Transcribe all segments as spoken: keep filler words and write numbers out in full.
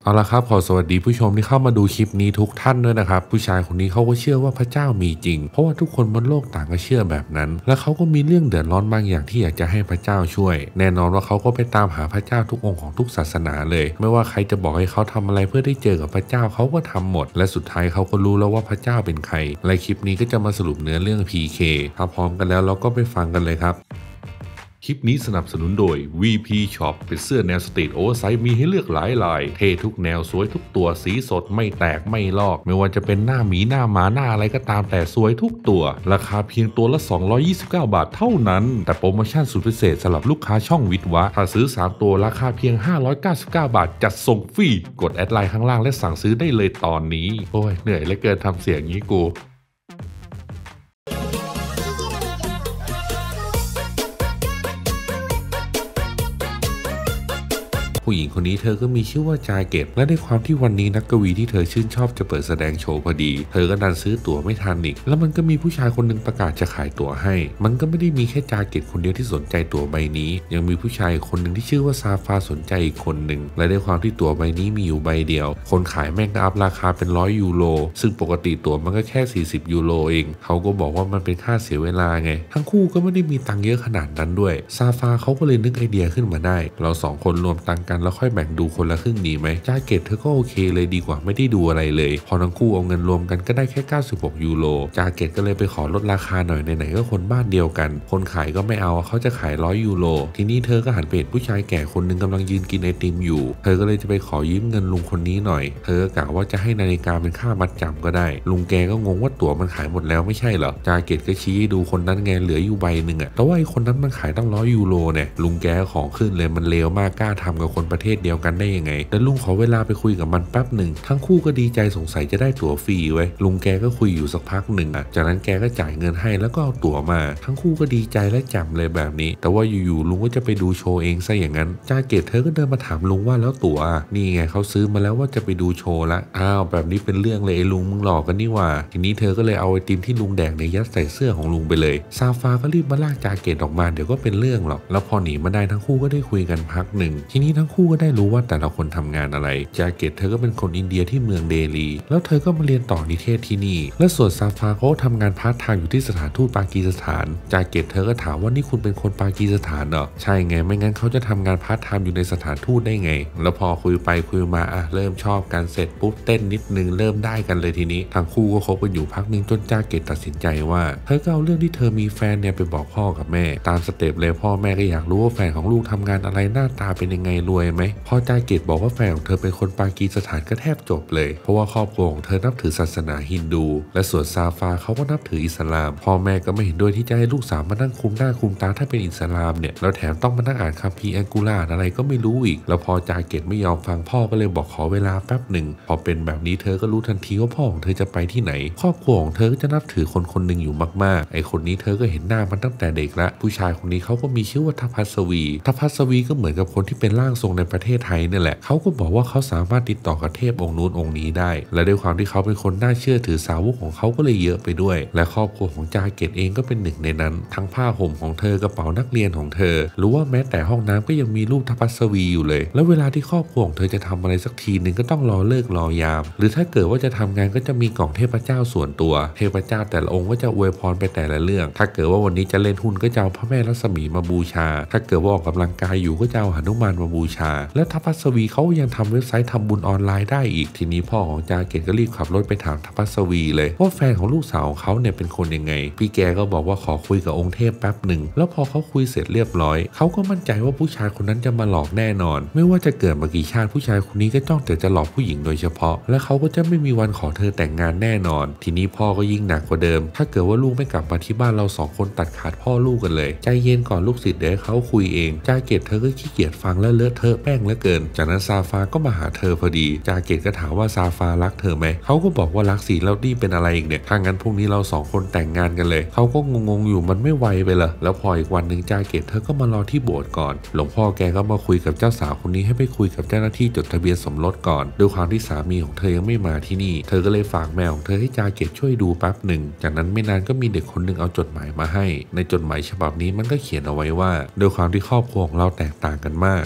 เอาละครับขอสวัสดีผู้ชมที่เข้ามาดูคลิปนี้ทุกท่านด้วยนะครับผู้ชายคนนี้เขาก็เชื่อว่าพระเจ้ามีจริงเพราะว่าทุกคนบนโลกต่างก็เชื่อแบบนั้นและเขาก็มีเรื่องเดือดร้อนบางอย่างที่อยากจะให้พระเจ้าช่วยแน่นอนว่าเขาก็ไปตามหาพระเจ้าทุกองค์ของทุกศาสนาเลยไม่ว่าใครจะบอกให้เขาทำอะไรเพื่อได้เจอกับพระเจ้าเขาก็ทำหมดและสุดท้ายเขาก็รู้แล้วว่าพระเจ้าเป็นใครและคลิปนี้ก็จะมาสรุปเนื้อเรื่อง พี เค ถ้าพร้อมกันแล้วเราก็ไปฟังกันเลยครับคลิปนี้สนับสนุนโดย วี พี Shop เป็นเสื้อแนวสตรีทโอเวอร์ไซส์มีให้เลือกหลายลายเท่ทุกแนวสวยทุกตัวสีสดไม่แตกไม่ลอกไม่ว่าจะเป็นหน้าหมีหน้าหมาหน้าอะไรก็ตามแต่สวยทุกตัวราคาเพียงตัวละสองร้อยยี่สิบเก้าบาทเท่านั้นแต่โปรโมชั่นสุดพิเศษสำหรับลูกค้าช่องวิทวะถ้าซื้อสามตัวราคาเพียงห้าร้อยเก้าสิบเก้าบาทจัดส่งฟรีกดแอดไลน์ข้างล่างและสั่งซื้อได้เลยตอนนี้โอ้ยเหนื่อยเหลือเกินทำเสียงงี้กูผู้หญิงคนนี้เธอก็มีชื่อว่าจาเก็ตและในความที่วันนี้นักกวีที่เธอชื่นชอบจะเปิดแสดงโชว์พอดีเธอก็ดันซื้อตั๋วไม่ทันอีกแล้วมันก็มีผู้ชายคนนึงประกาศจะขายตั๋วให้มันก็ไม่ได้มีแค่จาเก็ตคนเดียวที่สนใจตั๋วใบนี้ยังมีผู้ชายคนหนึ่งที่ชื่อว่าซาฟาสนใจอีกคนหนึ่งและในความที่ตั๋วใบนี้มีอยู่ใบเดียวคนขายแม่งก็อัพราคาเป็นร้อยยูโรซึ่งปกติตั๋วมันก็แค่สี่สิบยูโรเองเขาก็บอกว่ามันเป็นค่าเสียเวลาไงทั้งคู่ก็ไม่ได้มีตังค์เยอะขนาดนั้นด้วยซาฟาเขาก็เลยนึกไอเดียขึ้นมาได้เราสองคนรวมตังค์กันแล้วค่อยแบ่งดูคนละครึ่งดีไหมจาเก็ตเธอก็โอเคเลยดีกว่าไม่ได้ดูอะไรเลยพอทั้งคู่เอาเงินรวมกันก็ได้แค่เก้าสิบหกยูโรจาเก็ตก็เลยไปขอลดราคาหน่อยไหนๆก็คนบ้านเดียวกันคนขายก็ไม่เอาเขาจะขายร้อยยูโรทีนี้เธอก็หันไปเห็นผู้ชายแก่คนนึงกำลังยืนกินไอติมอยู่เธอก็เลยจะไปขอยืมเงินลุงคนนี้หน่อยเธอกะว่าจะให้นาฬิกาเป็นค่ามัดจำก็ได้ลุงแกก็งงว่าตั๋วมันขายหมดแล้วไม่ใช่เหรอจาเก็ตก็ชี้ดูคนนั้นไงเหลืออยู่ใบหนึ่งอะแต่ว่าไอคนนั้นมันขายตั้งร้อยยูโรเนี่ยลุงแกของขึ้นเลยมันเลวมากกล้าทำกับคนประเทศเดียวกันได้ยังไงแต่ลุงขอเวลาไปคุยกับมันแป๊บหนึ่งทั้งคู่ก็ดีใจสงสัยจะได้ตั๋วฟรีไว้ลุงแกก็คุยอยู่สักพักหนึ่งอ่ะจากนั้นแกก็จ่ายเงินให้แล้วก็เอาตั๋วมาทั้งคู่ก็ดีใจและจำเลยแบบนี้แต่ว่าอยู่ๆลุงก็จะไปดูโชว์เองซะอย่างนั้นจาเกตเธอก็เดินมาถามลุงว่าแล้วตั๋วนี่ไงเขาซื้อมาแล้วว่าจะไปดูโชว์ละอ้าวแบบนี้เป็นเรื่องเลยไอ้ลุงมึงหลอกกันนี่ว่าทีนี้เธอก็เลยเอาไอติมที่ลุงแดกในยัดใส่เสื้อของลุงไปเลยซาฟาก็รีบมาลากจาเกตออกมาเดี๋ยวก็เป็นเรื่องหรอกแล้วพอหนีมาได้ทั้งคู่ก็ได้คุยกันพักหนึ่งทีนี้ทั้งคู่ก็ได้รู้ว่าแต่ละคนทำงานอะไรจาเกตเธอก็เป็นคนอินเดียที่เมืองเดลีแล้วเธอก็มาเรียนต่อนิเทศที่นี่และส่วนซาฟาเขาทำงานพาร์ทไทม์อยู่ที่สถานทูตปากีสถานจาเกตเธอก็ถามว่านี่คุณเป็นคนปากีสถานเหรอใช่ไงไม่งั้นเขาจะทำงานพาร์ทไทม์อยู่ในสถานทูตได้ไงแล้วพอคุยไปคุยมาอ่ะเริ่มชอบกันเสร็จปุ๊บเต้นนิดนึงเริ่มได้กันเลยทีนี้ทั้งคู่ก็คบกันอยู่พักนึงจนจาเกตตัดสินใจว่าเธอก็เอาเรื่องที่เธอมีแฟนเนี่ยไปบอกพ่อกับแม่ตามสเต็ปเลยพ่อแม่ก็อยากรู้ว่าแฟนของลูกทำงานอะไรหน้าตาเป็นยังไงรวยไหมพอจาเกตบอกว่าแฟนของเธอเป็นคนปากีสถานก็แทบจบเลยเพราะว่าครอบครัวของเธอนับถือศาสนาฮินดูและส่วนซาฟาเขาก็นับถืออิสลามพ่อแม่ก็ไม่เห็นด้วยที่จะให้ลูกสาวมานั่งคุมหน้าคุมตาถ้าเป็นอิสลามเนี่ยแล้วแถมต้องมานั่งอ่านคัมภีร์อัลกุรอานอะไรก็ไม่รู้อีกแล้วพอจาเกตไม่ยอมฟังพ่อก็เลยบอกขอเวลาแป๊บหนึ่งพอเป็นแบบนี้เธอก็รู้ทันทีว่าพ่อของเธอจะไปที่ไหนครอบครัวของเธอก็จะนับถือคนคนหนึ่งอยู่มากๆไอคนนี้เธอก็เห็นหน้ามันตั้งแต่เด็กละผู้ชายคนนี้เขาก็มีชื่อว่าทัพพัสวีทัพพัสวีก็เหมือนกับคนที่เป็นร่างทรงในประเทศไทยนี่แหละเขาก็บอกว่าเขาสามารถติดต่อกับเทพองค์นู้นองค์นี้ได้และด้วยความที่เขาเป็นคนน่าเชื่อถือสาวกของเขาก็เลยเยอะไปด้วยและครอบครัวของจาเกตเองก็เป็นหนึ่งในนั้นทั้งผ้าห่มของเธอกระเป๋านักเรียนของเธอหรือว่าแม้แต่ห้องน้ำก็ยังมีรูปทัพพัสวีอยู่เลยแล้วเวลาที่ครอบครัวของเธอจะทำอะไรสักทีหนึ่งก็ต้องรอเลิกรอยามหรือถ้าเกิดว่าจะทำงานก็จะมีกล่องเทพเจ้าส่วนตัวเทพเจ้าแต่ละองค์ก็จะอวยพรไปแต่ละเรื่องถ้าเกิดว่าวันนี้จะเล่นหุ้นก็จะเอาพระแม่ลักษมีมาบูชาถ้าเกิดว่าออกกำลังกายอยู่ก็จะเอาหนุมานมาบูชาและทัพพัสวีเขายังทำเว็บไซต์ทำบุญออนไลน์ได้อีกทีนี้พ่อของจาเกตก็รีบขับรถไปถามทัพพัสวีเลยว่าแฟนของลูกสาวของเขาเนี่ยเป็นคนยังไงพี่แกก็บอกว่าขอคุยกับองค์เทพแป๊บหนึ่งแล้วพอเขาคุยเสร็จเรียบร้อยเขาก็มั่นใจว่าผู้ชายคนนั้นจะมาหลอกแน่นอนไม่ว่าจะเกิดมากี่ชาติผู้ชายคนนี้ก็จ้องแต่จะหลอกผู้หญิงโดยเฉพาะและเขาก็จะไม่มีวันขอเธอแต่งงานแน่นอนทีนี้พ่อก็ยิ่งหนักกว่าเดิมถ้าเกิดว่าลูกไม่กลับมาที่บ้านเราสองคนตัดขาดพ่อลูกกันเลยใจเย็นก่อนลูกศิษย์เดี๋ยวเขาคุยเองจาเกตเธอก็ขี้เกียจฟังและเลอะเทอะแป้งเหลือเกินจากนั้นซาฟาก็มาหาเธอพอดีจาเกตก็ถามว่าซาฟารักเธอไหมเขาก็บอกว่ารักสิแล้วนี่เป็นอะไรอีกเนี่ยถ้างั้นพรุ่งนี้เราสองคนแต่งงานกันเลยเขาก็งงๆอยู่มันไม่ไวไปเหรอแล้วพออีกวันหนึ่งจาเกตเธอก็มารอที่โบสถ์ก่อนหลวงพ่อแกก็มาคุยกับเจ้าสาวคนนี้ให้ไปคุยกับเจ้าหน้าที่จดทะเบียนสมรสก่อนด้วยความที่สามีของเธอยังไม่มาที่นี่เธอก็เลยฝากแมวของเธอให้จาเกตช่วยดูแป๊บหนึ่งจากนั้นไม่นานก็มีเด็กคนหนึ่งเอาจดหมายมาให้ในจดหมายฉบับนี้มันก็เขียนเอาไว้ว่าโดยความที่ครอบครัวของเราแตกต่างกันมากรวมทั้ง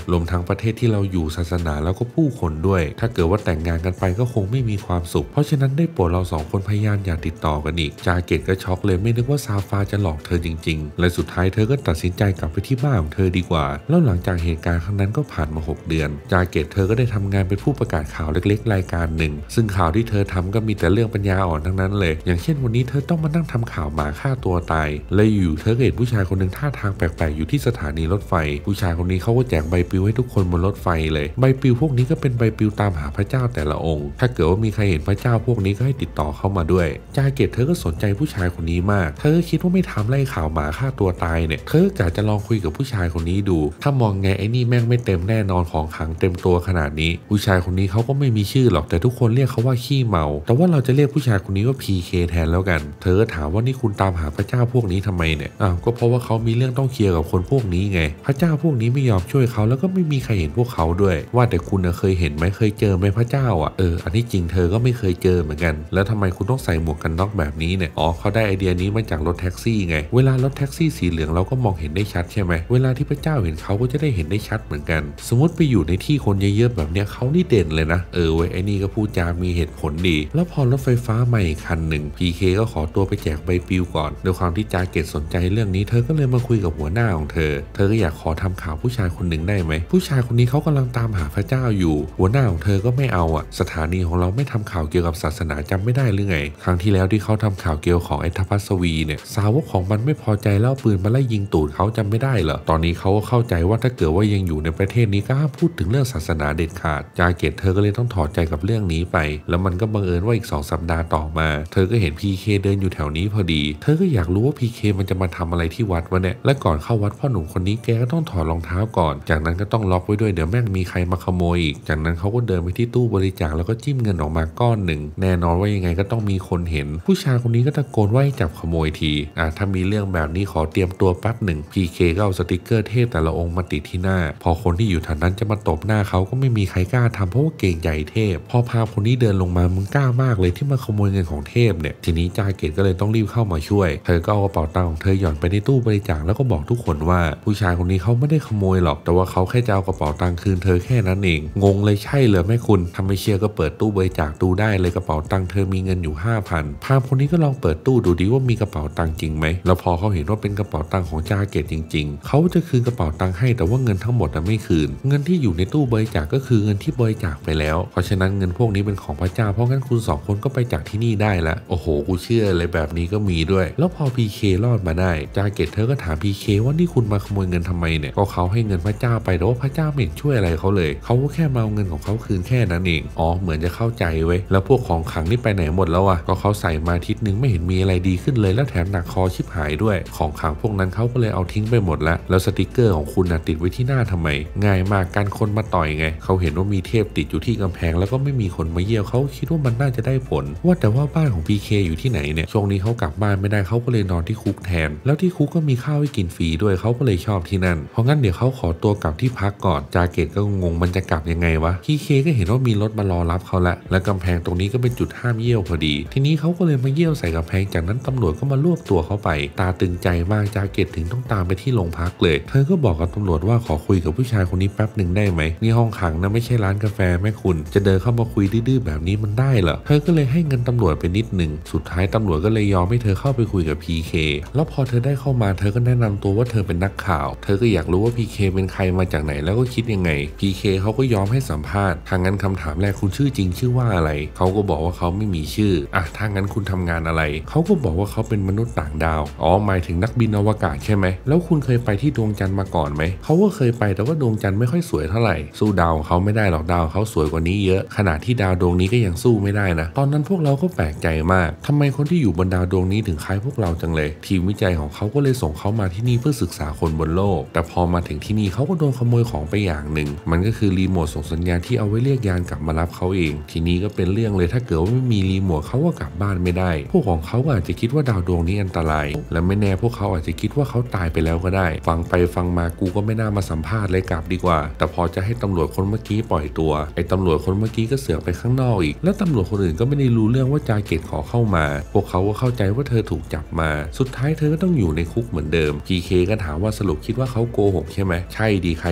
ประเทศที่เราอยู่ศาสนาแล้วก็ผู้คนด้วยถ้าเกิดว่าแต่งงานกันไปก็คงไม่มีความสุขเพราะฉะนั้นได้โปรดเราสองคนพยายามอย่าติดต่อกันอีกจาเกตก็ช็อกเลยไม่นึกว่าซาฟาจะหลอกเธอจริงๆและสุดท้ายเธอก็ตัดสินใจกลับไปที่บ้านของเธอดีกว่าแล้วหลังจากเหตุการณ์ครั้งนั้นก็ผ่านมาหกเดือนจาเกตเธอก็ได้ทำงานเป็นผู้ประกาศข่าวเล็กๆรายการหนึ่งซึ่งข่าวที่เธอทำก็มีแต่เรื่องปัญญาอ่อนทั้งนั้นเลยอย่างเช่นวันนี้เธอต้องมานั่งทำข่าวหมาฆ่าตัวตายและอยู่เธอก็เห็นผู้ชายคนหนึ่งท่าทางแปลกๆอยู่ที่สถานีรถไฟผู้ชายคนนี้เขาก็แจกใบปลิวให้ทุกคนบนรถไฟเลยใบปลิวพวกนี้ก็เป็นใบปลิวตามหาพระเจ้าแต่ละองค์ถ้าเกิดว่ามีใครเห็นพระเจ้าพวกนี้ก็ให้ติดต่อเข้ามาด้วยจาเกตเธอก็สนใจผู้ชายคนนี้มากเธอก็คิดว่าไม่ทำไล่ข่าวหมาฆ่าตัวตายเนี่ยเธอกะจะลองคุยกับผู้ชายคนนี้ดูถ้ามองไงไอ้นี่แม่งไม่เต็มแน่นอนของขังเต็มตัวขนาดนี้ผู้ชายคนนี้เขาก็ไม่มีชื่อหรอกแต่ทุกคนเรียกเขาว่าขี้เมาแต่ว่าเราจะเรียกผู้ชายคนนี้ว่า พี เค แทนแล้วกันเธอก็ถามว่านี่คุณตามหาพระเจ้าพวกนี้ทำไมเนี่ยอ้าวก็เพราะว่าเขามีเรื่องต้องเคลียร์กับคนพวกนี้ไงพระเจ้าพวกนี้ไม่ยอมช่วยเขาแล้วก็ไม่มีใครเห็นพวกเขาด้วยว่าแต่คุณเคยเห็นไหมเคยเจอไหมพระเจ้าอ่ะเอออันที่จริงเธอก็ไม่เคยเจอเหมือนกันแล้วทำไมคุณต้องใส่หมวกกันน็อกแบบนี้เนี่ยอ๋อเขาได้ไอเดียนี้มาจากรถแท็กซี่ไงเวลารถแท็กซี่สีเหลืองเราก็มองเห็นได้ชัดใช่ไหมเวลาที่พระเจ้าเห็นเขาก็จะได้เห็นได้ชัดเหมือนกันสมมติไปอยู่ในที่คนเยอะๆแบบเนี้ยเขานี่เด่นเลยนะเออเว้ยไอ้นี่ก็พูดจามีเหตุผลดีแล้วพอรถไฟฟ้าใหม่คันหนึ่ง พี เค ก็ขอตัวไปแจกใบปลิวก่อนด้วยความที่จาเกตสนใจเรื่องนี้เธอก็เลยมาคุยกับหัวหน้าของเธอเธอก็อยากขอทำข่าวผู้ชายคนหนึ่งได้ไหมผู้ชายคนนี้เขากำลังตามหาพระเจ้าอยู่หัวหน้าของเธอก็ไม่เอาอ่ะสถานีของเราไม่ทำข่าวเกี่ยวกับศาสนาจำไม่ได้หรือไงครั้งที่แล้วที่เขาทำข่าวเกี่ยวของไอ้ทัพพัสวีเนี่ยสาวกของมันไม่พอใจแล้วปืนมาไล่ยิงตูดเขาจำไม่ได้เหรอตอนนี้เขาก็เข้าใจว่าถ้าเกิดว่ายังอยู่ในประเทศนี้ก็ห้ามพูดถึงเรื่องศาสนาเด็ดขาดจาเกตเธอก็เลยต้องถอดใจกับเรื่องนี้ไปแล้วมันก็บังเอิญว่าอีกสองสัปดาห์ต่อมาเธอก็เห็น พี เค เดินอยู่แถวนี้พอดีเธอก็อยากรู้ว่า พี เค มันจะมาทำอะไรที่วัดวะเนี่ยและก่อนเข้าวัดพ่อหนุ่มคนนี้แกก็ต้องถอดรองเท้าก่อนจากนั้นก็ต้องล็อกไว้ด้วยเดี๋ยวแม่งมีใครมาขโมยอีกจากนั้นเขาก็เดินไปที่ตู้บริจาคแล้วก็จิ้มเงินออกมาก้อนหนึ่งแน่นอนว่ายังไงก็ต้องมีคนเห็นผู้ชายคนนี้ก็ตะโกนว่าให้จับขโมยทีอ่ะถ้ามีเรื่องแบบนี้ขอเตรียมตัวแป๊บหนึ่ง พี เค ก็เอาสติกเกอร์เทพแต่ละองค์มาติดที่หน้าพอคนที่อยู่แถวนั้นจะมาตบหน้าเขาก็ไม่มีใครกล้าทำเพราะว่าเกรงใจเทพพอพาคนนี้เดินลงมามึงกล้ามากเลยที่มาขโมยเงินของเทพเนี่ยทีนี้จาเกตก็เลยต้องรีบเข้ามาช่วยเธอก็เอากระเป๋าตังค์ของเธอหย่อนไปในตู้บริจาคแล้วก็บอกทุกคนว่าผู้ชายคนนี้เขาไม่ได้ขโมยหรอกแต่ว่าเขาแค่จะเอากระเป๋าตังค์คืนเธอแค่นั้นเองงงเลยใช่เหรอแม่คุณทำไม่เชื่อก็เปิดตู้บริจาคดูได้เลยกระเป๋าตังค์เธอมีเงินอยู่ ห้าพัน พามคนนี้ก็ลองเปิดตู้ดูดิว่ามีกระเป๋าตังค์จริงไหมแล้วพอเขาเห็นว่าเป็นกระเป๋าตังค์ของจาเกตจริงๆเขาจะคืนกระเป๋าตังค์ให้แต่ว่าเงินทั้งหมดไม่คืนเงินที่อยู่ในตู้บริจาคก็คือเงินที่บริจาคไปแล้วเพราะฉะนั้นเงินพวกนี้เป็นของพระเจ้าเพราะงั้นคุณสองคนก็ไปจากที่นี่ได้ละโอ้โหกูเชื่อเลยแบบนี้ก็มีด้วยแล้วพอ พี เค รอดมาได้จาเกตเธอก็ถาม พี เค ว่านี่คุณมาขโมยเงินทำไมเนี่ยก็เขาให้เงินพระเจ้าไปแต่ว่าพระเจ้าไม่เห็นช่วยอะไรเขาเลยเขาก็แค่มาเอาเงินของเขาคืนแค่นั้นเองอ๋อเหมือนจะเข้าใจเว้ยแล้วพวกของขังนี่ไปไหนหมดแล้วอ่ะก็เขาใส่มาอาทิตย์นึงไม่เห็นมีอะไรดีขึ้นเลยแล้วแถมหนักคอชิบหายด้วยของขังพวกนั้นเขาก็เลยเอาทิ้งไปหมดแล้วแล้วสติกเกอร์ของคุณน่ะติดไว้ที่หน้าทำไมง่ายมากการคนมาต่อยไงเขาเห็นว่ามีเทพติดอยู่ที่กำแพงแล้วก็ไม่มีคนมาเยี่ยมเขาคิดว่ามันน่าจะได้ผลว่าแต่ว่าบ้านของ พี เค อยู่ที่ไหนเนี่ยช่วงนี้เขากลับบ้านไม่ได้เขาก็เลยนอนที่คุกแทนแล้วที่คุกก็มีข้าวให้กินฟรีด้วยเขาก็เลยชอบที่นั่นเพราะงั้นเดี๋ยวเขาขอตัวกลับที่พักก่อนจาเกตก็งงมันจะกลับยังไงวะ พี เค ก็เห็นว่ามีรถมารอรับเขาละและกำแพงตรงนี้ก็เป็นจุดห้ามเยี่ยวพอดีทีนี้เขาก็เลยมาเยี่ยวใส่กำแพงจากนั้นตำรวจก็มารวบตัวเขาไปตาตึงใจมากจาเกตถึงต้องตามไปที่โรงพักเลยเธอก็บอกกับตำรวจว่าขอคุยกับผู้ชายคนนี้แป๊บหนึ่งได้ไหมนี่ห้องขังนะไม่ใช่ร้านกาแฟแม่คุณจะเดินเข้ามาคุยดื้อๆแบบนี้มันได้เหรอเธอก็เลยให้เงินตำรวจไปนิดหนึ่งสุดท้ายตำรวจก็เลยยอมให้เธอเข้าไปคุยกับ พี เค แล้วพอเธอได้เข้ามาเธอก็แนะนำตัวว่าเธอเป็นนักข่าวเธอก็อยากรู้ว่า พี เค เป็นใครมาจากไหนแล้วก็คิดยังไง พี เค เขาก็ยอมให้สัมภาษณ์ทางนั้นคำถามแรกคุณชื่อจริงชื่อว่าอะไรเขาก็บอกว่าเขาไม่มีชื่ออ่ะถ้างั้นคุณทำงานอะไรเขาก็บอกว่าเขาเป็นมนุษย์ต่างดาวอ๋อหมายถึงนักบินอวกาศใช่ไหมแล้วคุณเคยไปที่ดวงจันทร์มาก่อนไหมเขาก็เคยไปแต่ว่าดวงจันทร์ไม่ค่อยสวยเท่าไหร่สู้ดาวเขาไม่ได้หรอกดาวเขาสวยกว่านี้เยอะขนาดที่ดาวดวงนี้ก็ยังสู้ไม่ได้นะตอนนั้นพวกเราก็แปลกใจมากทำไมคนที่อยู่บนดาวดวงนี้ถึงคล้ายพวกเราจังเลยทีมวิจัยของเขาก็เลยส่งเขามาที่นี่เพื่อศึกษาคนบนโลกแต่พอมาถึงที่นี่เขาก็โดนขโมยของไปอย่างหนึ่งมันก็คือรีโมทส่งสัญญาณที่เอาไว้เรียกยานกลับมารับเขาเองทีนี้ก็เป็นเรื่องเลยถ้าเกิดว่าไม่มีรีโมทเขาก็กลับบ้านไม่ได้พวกของเขาอาจจะคิดว่าดาวดวงนี้อันตรายและไม่แน่พวกเขาอาจจะคิดว่าเขาตายไปแล้วก็ได้ฟังไปฟังมากูก็ไม่น่ามาสัมภาษณ์เลยกลับดีกว่าแต่พอจะให้ตำรวจคนเมื่อกี้ปล่อยตัวไอ้ตำรวจคนเมื่อกี้ก็เสือกไปข้างนอกอีกแล้วตำรวจคนอื่นก็ไม่ได้รู้เรื่องว่าจาเกตขอเข้ามาพวกเขาก็เข้าใจว่าเธอถูกจับมาสุดท้ายเธอก็ต้องอยู่ในคุกเหมือนเดิม พี เค ก็ถามว่าสรุปคิดว่าเขาโกหกใช่ไหมใช่ดีใครจะไปเชื่อ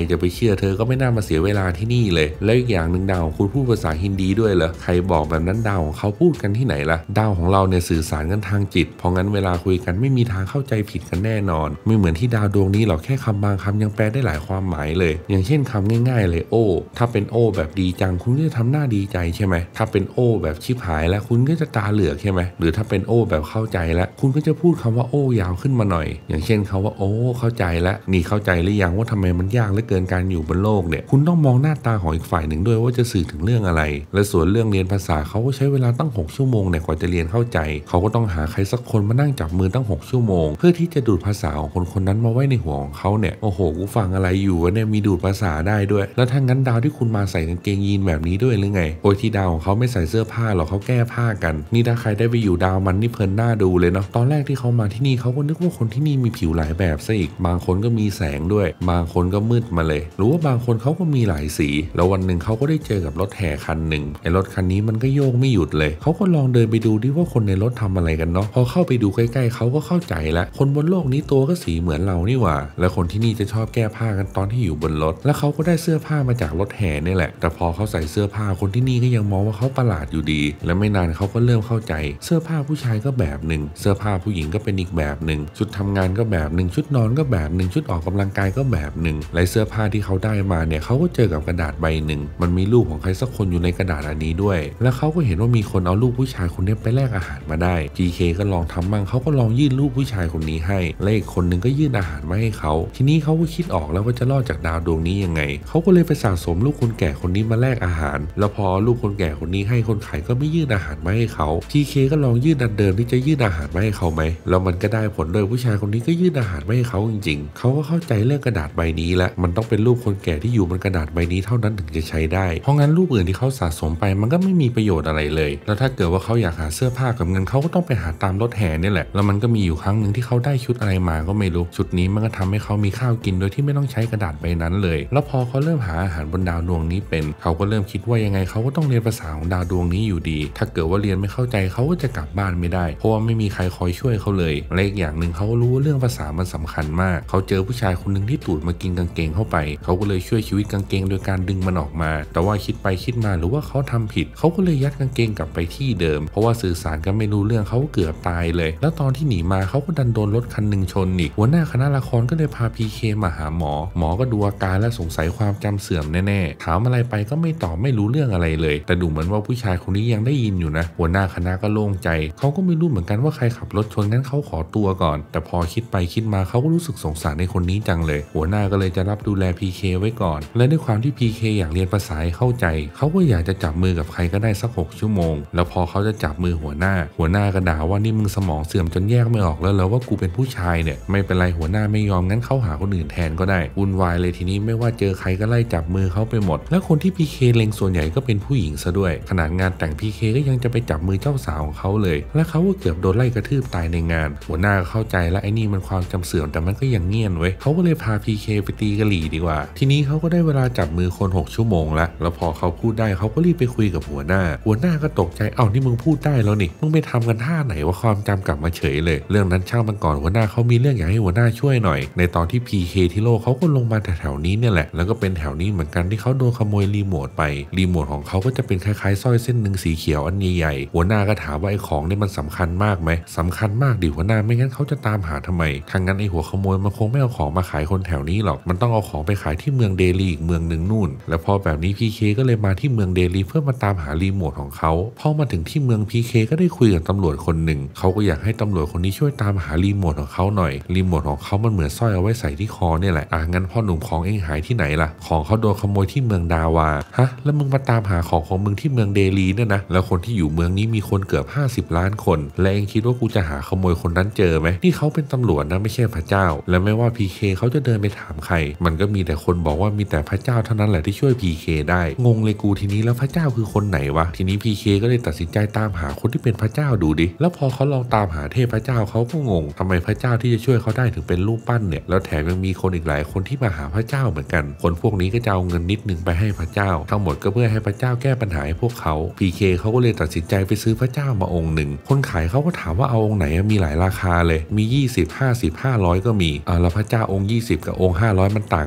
ชื่อเธอก็ไม่น่ามาเสียเวลาที่นี่เลยแล้วอีกอย่างหนึ่งดาวของคุณพูดภาษาฮินดีด้วยเหรอใครบอกแบบนั้นดาวของเขาพูดกันที่ไหนล่ะดาวของเราเนี่ยสื่อสารกันทางจิตเพราะงั้นเวลาคุยกันไม่มีทางเข้าใจผิดกันแน่นอนไม่เหมือนที่ดาวดวงนี้หรอกแค่คำบางคำยังแปลได้หลายความหมายเลยอย่างเช่นคำง่ายๆเลยโอ้ถ้าเป็นโอ้แบบดีจังคุณก็จะทำหน้าดีใจใช่ไหมถ้าเป็นโอ้แบบชิบหายแล้วคุณก็จะตาเหลือกใช่ไหมหรือถ้าเป็นโอ้แบบเข้าใจแล้วคุณก็จะพูดคำว่าโอ้ยาวขึ้นมาหน่อยอย่างเช่นคำว่าโอ้เข้าใจแล้วนี่เข้าใจหรือยังว่าทำไมมันยากเหลือเกินการอยู่บนโลกเนี่ยคุณต้องมองหน้าตาของอีกฝ่ายหนึ่งด้วยว่าจะสื่อถึงเรื่องอะไรและส่วนเรื่องเรียนภาษาเขาก็ใช้เวลาตั้งหกชั่วโมงเนี่ยกว่าจะเรียนเข้าใจเขาก็ต้องหาใครสักคนมานั่งจับมือตั้งหกชั่วโมงเพื่อที่จะดูดภาษาของคนคนนั้นมาไว้ในหัวของเขาเนี่ยโอ้โหกูฟังอะไรอยู่วะเนี่ยมีดูดภาษาได้ด้วยแล้วถ้างั้นดาวที่คุณมาใส่กางเกงยีนแบบนี้ด้วยหรือไงโอ้ยที่ดาวของเขาไม่ใส่เสื้อผ้าหรอกเขาแก้ผ้ากันนี่ถ้าใครได้ไปอยู่ดาวมันนี่เพลินหน้าดูเลยเนาะตอนแรกที่เขามาที่นี่เขาก็นึกว่าคนที่นี่มีผิวหลายแบบซะอีกบางคนก็มีแสงด้วยบางคนก็มืดมาเลยหรือว่าบางคนเขาก็มีหลายสีแล้ววันหนึ่งเขาก็ได้เจอกับรถแห่คันหนึ่งไอ้รถคันนี้มันก็โยกไม่หยุดเลยเขาก็ลองเดินไปดูดิว่าคนในรถทำอะไรกันเนาะพอเข้าไปดูใกล้ๆเขาก็เข้าใจแล้วคนบนโลกนี้ตัวก็สีเหมือนเรานี่หว่าแล้วคนที่นี่จะชอบแก้ผ้ากันตอนที่อยู่บนรถแล้วเขาก็ได้เสื้อผ้ามาจากรถแห่นี่แหละแต่พอเขาใส่เสื้อผ้าคนที่นี่ก็ยังมองว่าเขาประหลาดอยู่ดีและไม่นานเขาก็เริ่มเข้าใจเสื้อผ้าผู้ชายก็แบบหนึ่งเสื้อผ้าผู้หญิงก็เป็นอีกแบบหนึ่งชุดทำงานก็แบบหนึ่งชุดนอนก็แบบหนึ่งชุดออกกำลังกายก็แบบหนึ่งและเสื้อผ้าที่เขาได้มาเนี่ยเขาก็เจอกับกระดาษใบหนึ่งมันมีรูปของใครสักคนอยู่ในกระดาษอันนี้ด้วยแล้วเขาก็เห็นว่ามีคนเอารูปผู้ชายคนนี้ไปแลกอาหารมาได้ จี เค ก็ลองทำบ้างเขาก็ลองยื่นรูปผู้ชายคนนี้ให้และอีกคนนึงก็ยื่นอาหารมาให้เขาทีนี้เขาก็คิดออกแล้วว่าจะรอดจากดาวดวงนี้ยังไงเขาก็เลยไปสะสมรูปคนแก่คนนี้มาแลกอาหารแล้วพอรูปคนแก่คนนี้ให้คนขายก็ไม่ยื่นอาหารมาให้เขา จี เค ก็ลองยื่นอันเดิมที่จะยื่นอาหารมาให้เขาไหมแล้วมันก็ได้ผลโดยผู้ชายคนนี้ก็ยื่นอาหารมาให้เขาจริงๆเขาก็เข้าใจเรื่องกระดาษใบนี้แล้วมันต้องเป็นรูปคนแก่ที่อยู่บนกระดาษใบนี้เท่านั้นถึงจะใช้ได้เพราะงั้นรูปอื่นที่เขาสะสมไปมันก็ไม่มีประโยชน์อะไรเลยแล้วถ้าเกิดว่าเขาอยากหาเสื้อผ้ากับเงินเขาก็ต้องไปหาตามรถแห่นี่แหละแล้วมันก็มีอยู่ครั้งหนึ่งที่เขาได้ชุดอะไรมาก็ไม่รู้ชุดนี้มันก็ทำให้เขามีข้าวกินโดยที่ไม่ต้องใช้กระดาษใบนั้นเลยแล้วพอเขาเริ่มหาอาหารบนดาวดวงนี้เป็นเขาก็เริ่มคิดว่ายังไงเขาก็ต้องเรียนภาษาของดาวดวงนี้อยู่ดีถ้าเกิดว่าเรียนไม่เข้าใจเขาก็จะกลับบ้านไม่ได้เพราะว่าไม่มีใครคอยช่วยเขาเลยและอีกอย่างหนึ่งเขารู้ว่าเรื่องภาษามันสำคัญมากเขาเจอผู้ชายคนหนึ่งที่ตูดมากินกางเกงเข้าไปเขาก็เลยช่วยชีวิตกางเกงโดยการดึงมันออกมาแต่ว่าคิดไปคิดมาหรือว่าเขาทำผิดเขาก็เลยยัดกางเกงกลับไปที่เดิมเพราะว่าสื่อสารกันไม่รู้เรื่องเขาเกือบตายเลยแล้วตอนที่หนีมาเขาก็ดันโดนรถคันหนึ่งชนอีกหัวหน้าคณะละครก็เลยพา พี เค มาหาหมอหมอก็ดูอาการและสงสัยความจำเสื่อมแน่ๆถามอะไรไปก็ไม่ตอบไม่รู้เรื่องอะไรเลยแต่ดูเหมือนว่าผู้ชายคนนี้ยังได้ยินอยู่นะหัวหน้าคณะก็โล่งใจเขาก็ไม่รู้เหมือนกันว่าใครขับรถชนงั้นเขาขอตัวก่อนแต่พอคิดไปคิดมาเขาก็รู้สึกสงสารในคนนี้จังเลยหัวหน้าก็เลยจะรับดูแล พี เค ไว้ก่อนและด้วยความที่ พี เค อยากเรียนภาษาให้เข้าใจเขาก็อยากจะจับมือกับใครก็ได้สักหกชั่วโมงแล้วพอเขาจะจับมือหัวหน้าหัวหน้าก็ด่าว่านี่มึงสมองเสื่อมจนแยกไม่ออกแล้วแล้วว่ากูเป็นผู้ชายเนี่ยไม่เป็นไรหัวหน้าไม่ยอมงั้นเขาหาคนอื่นแทนก็ได้วุ่นวายเลยทีนี้ไม่ว่าเจอใครก็ไล่จับมือเขาไปหมดและคนที่ พี เค เล็งส่วนใหญ่ก็เป็นผู้หญิงซะด้วยขนาดงานแต่ง พี เค ก็ยังจะไปจับมือเจ้าสาวของเขาเลยและเขาก็เกือบโดนไล่กระทืบตายในงานหัวหน้าเข้าใจและไอ้นี่มันความจำเสื่อมแต่มันก็ยังเงียนเว้ยเขาก็เลยพา พี เค ไปตีกะหรี่ดีกว่าทีนี้เขาก็ได้เวลาจับมือคนหกชั่วโมงละแล้วพอเขาพูดได้เขาก็รีบไปคุยกับหัวหน้าหัวหน้าก็ตกใจเอ้านี่มึงพูดได้แล้วนี่มึงไปทำกันท่าไหนว่าความจำกลับมาเฉยเลยเรื่องนั้นช่างมันก่อนหัวหน้าเขามีเรื่องอยากให้หัวหน้าช่วยหน่อยในตอนที่ พี เค ที่โลกเขาก็ลงมาแถวๆนี้เนี่ยแหละแล้วก็เป็นแถวนี้เหมือนกันที่เขาโดนขโมยรีโมทไปรีโมทของเขาก็จะเป็นคล้ายๆสร้อยเส้นหนึ่งสีเขียวอันใหญ่ๆหัวหน้าก็ถามว่าไอ้ของนี่มันสำคัญมากไหมสำคัญมากดิหัวหน้าไม่งั้นเขาจะตามหาทำไมทางงั้นไอ้หัวขโมยมันคงไม่เอาของมาขายคนแถวนี้หรอกมันต้องเอาของไปขายที่เมืองเดลีอีกเมืองหนึ่งนู่นแล้วพอแบบนี้ พี เค ก็เลยมาที่เมืองเดลีเพื่อมาตามหารีโมทของเขาพอมาถึงที่เมือง พี เค ก็ได้คุยกับตำรวจคนหนึ่งเขาก็อยากให้ตำรวจคนนี้ช่วยตามหารีโมทของเขาหน่อยรีโมทของเขามันเหมือนสร้อยเอาไว้ใส่ที่คอเนี่ยแหละอ่ะงั้นพ่อหนุ่มของเองหายที่ไหนล่ะของเขาโดนขโมยที่เมืองดาวาฮะแล้วมึงมาตามหาของของมึงที่เมืองเดลีเนี่ยนะแล้วคนที่อยู่เมืองนี้มีคนเกือบห้าสิบล้านคนและเองคิดว่ากูจะหาขโมยคนนั้นเจอไหมนี่เขาเป็นตำรวจนะไม่ใช่พระเจ้าและไม่ว่า พี เค เขาจะเดินไปถามใครมันก็มีแต่คนบอกว่ามีแต่พระเจ้าเท่านั้นแหละที่ช่วย พี เค ได้งงเลยกูทีนี้แล้วพระเจ้าคือคนไหนวะทีนี้ พี เค ก็เลยตัดสินใจตามหาคนที่เป็นพระเจ้าดูดิแล้วพอเขาลองตามหาเทพเจ้าเขาก็งงทำไมพระเจ้าที่จะช่วยเขาได้ถึงเป็นรูปปั้นเนี่ยแล้วแถมยังมีคนอีกหลายคนที่มาหาพระเจ้าเหมือนกันคนพวกนี้ก็จะเอาเงินนิดนึงไปให้พระเจ้าทั้งหมดก็เพื่อให้พระเจ้าแก้ปัญหาให้พวกเขา พี เค เขาก็เลยตัดสินใจไปซื้อพระเจ้ามาองค์หนึ่งคนขายเขาก็ถามว่าเอาองค์ไหนมีหลายราคาเลยมียี่สิบ ห้าสิบ ห้าร้อยก็มีอ่าแล้วพระเจ้าองค์ยี่สิบกับองค์ห้าร้อยมันต่างกันยังไงอ่ะ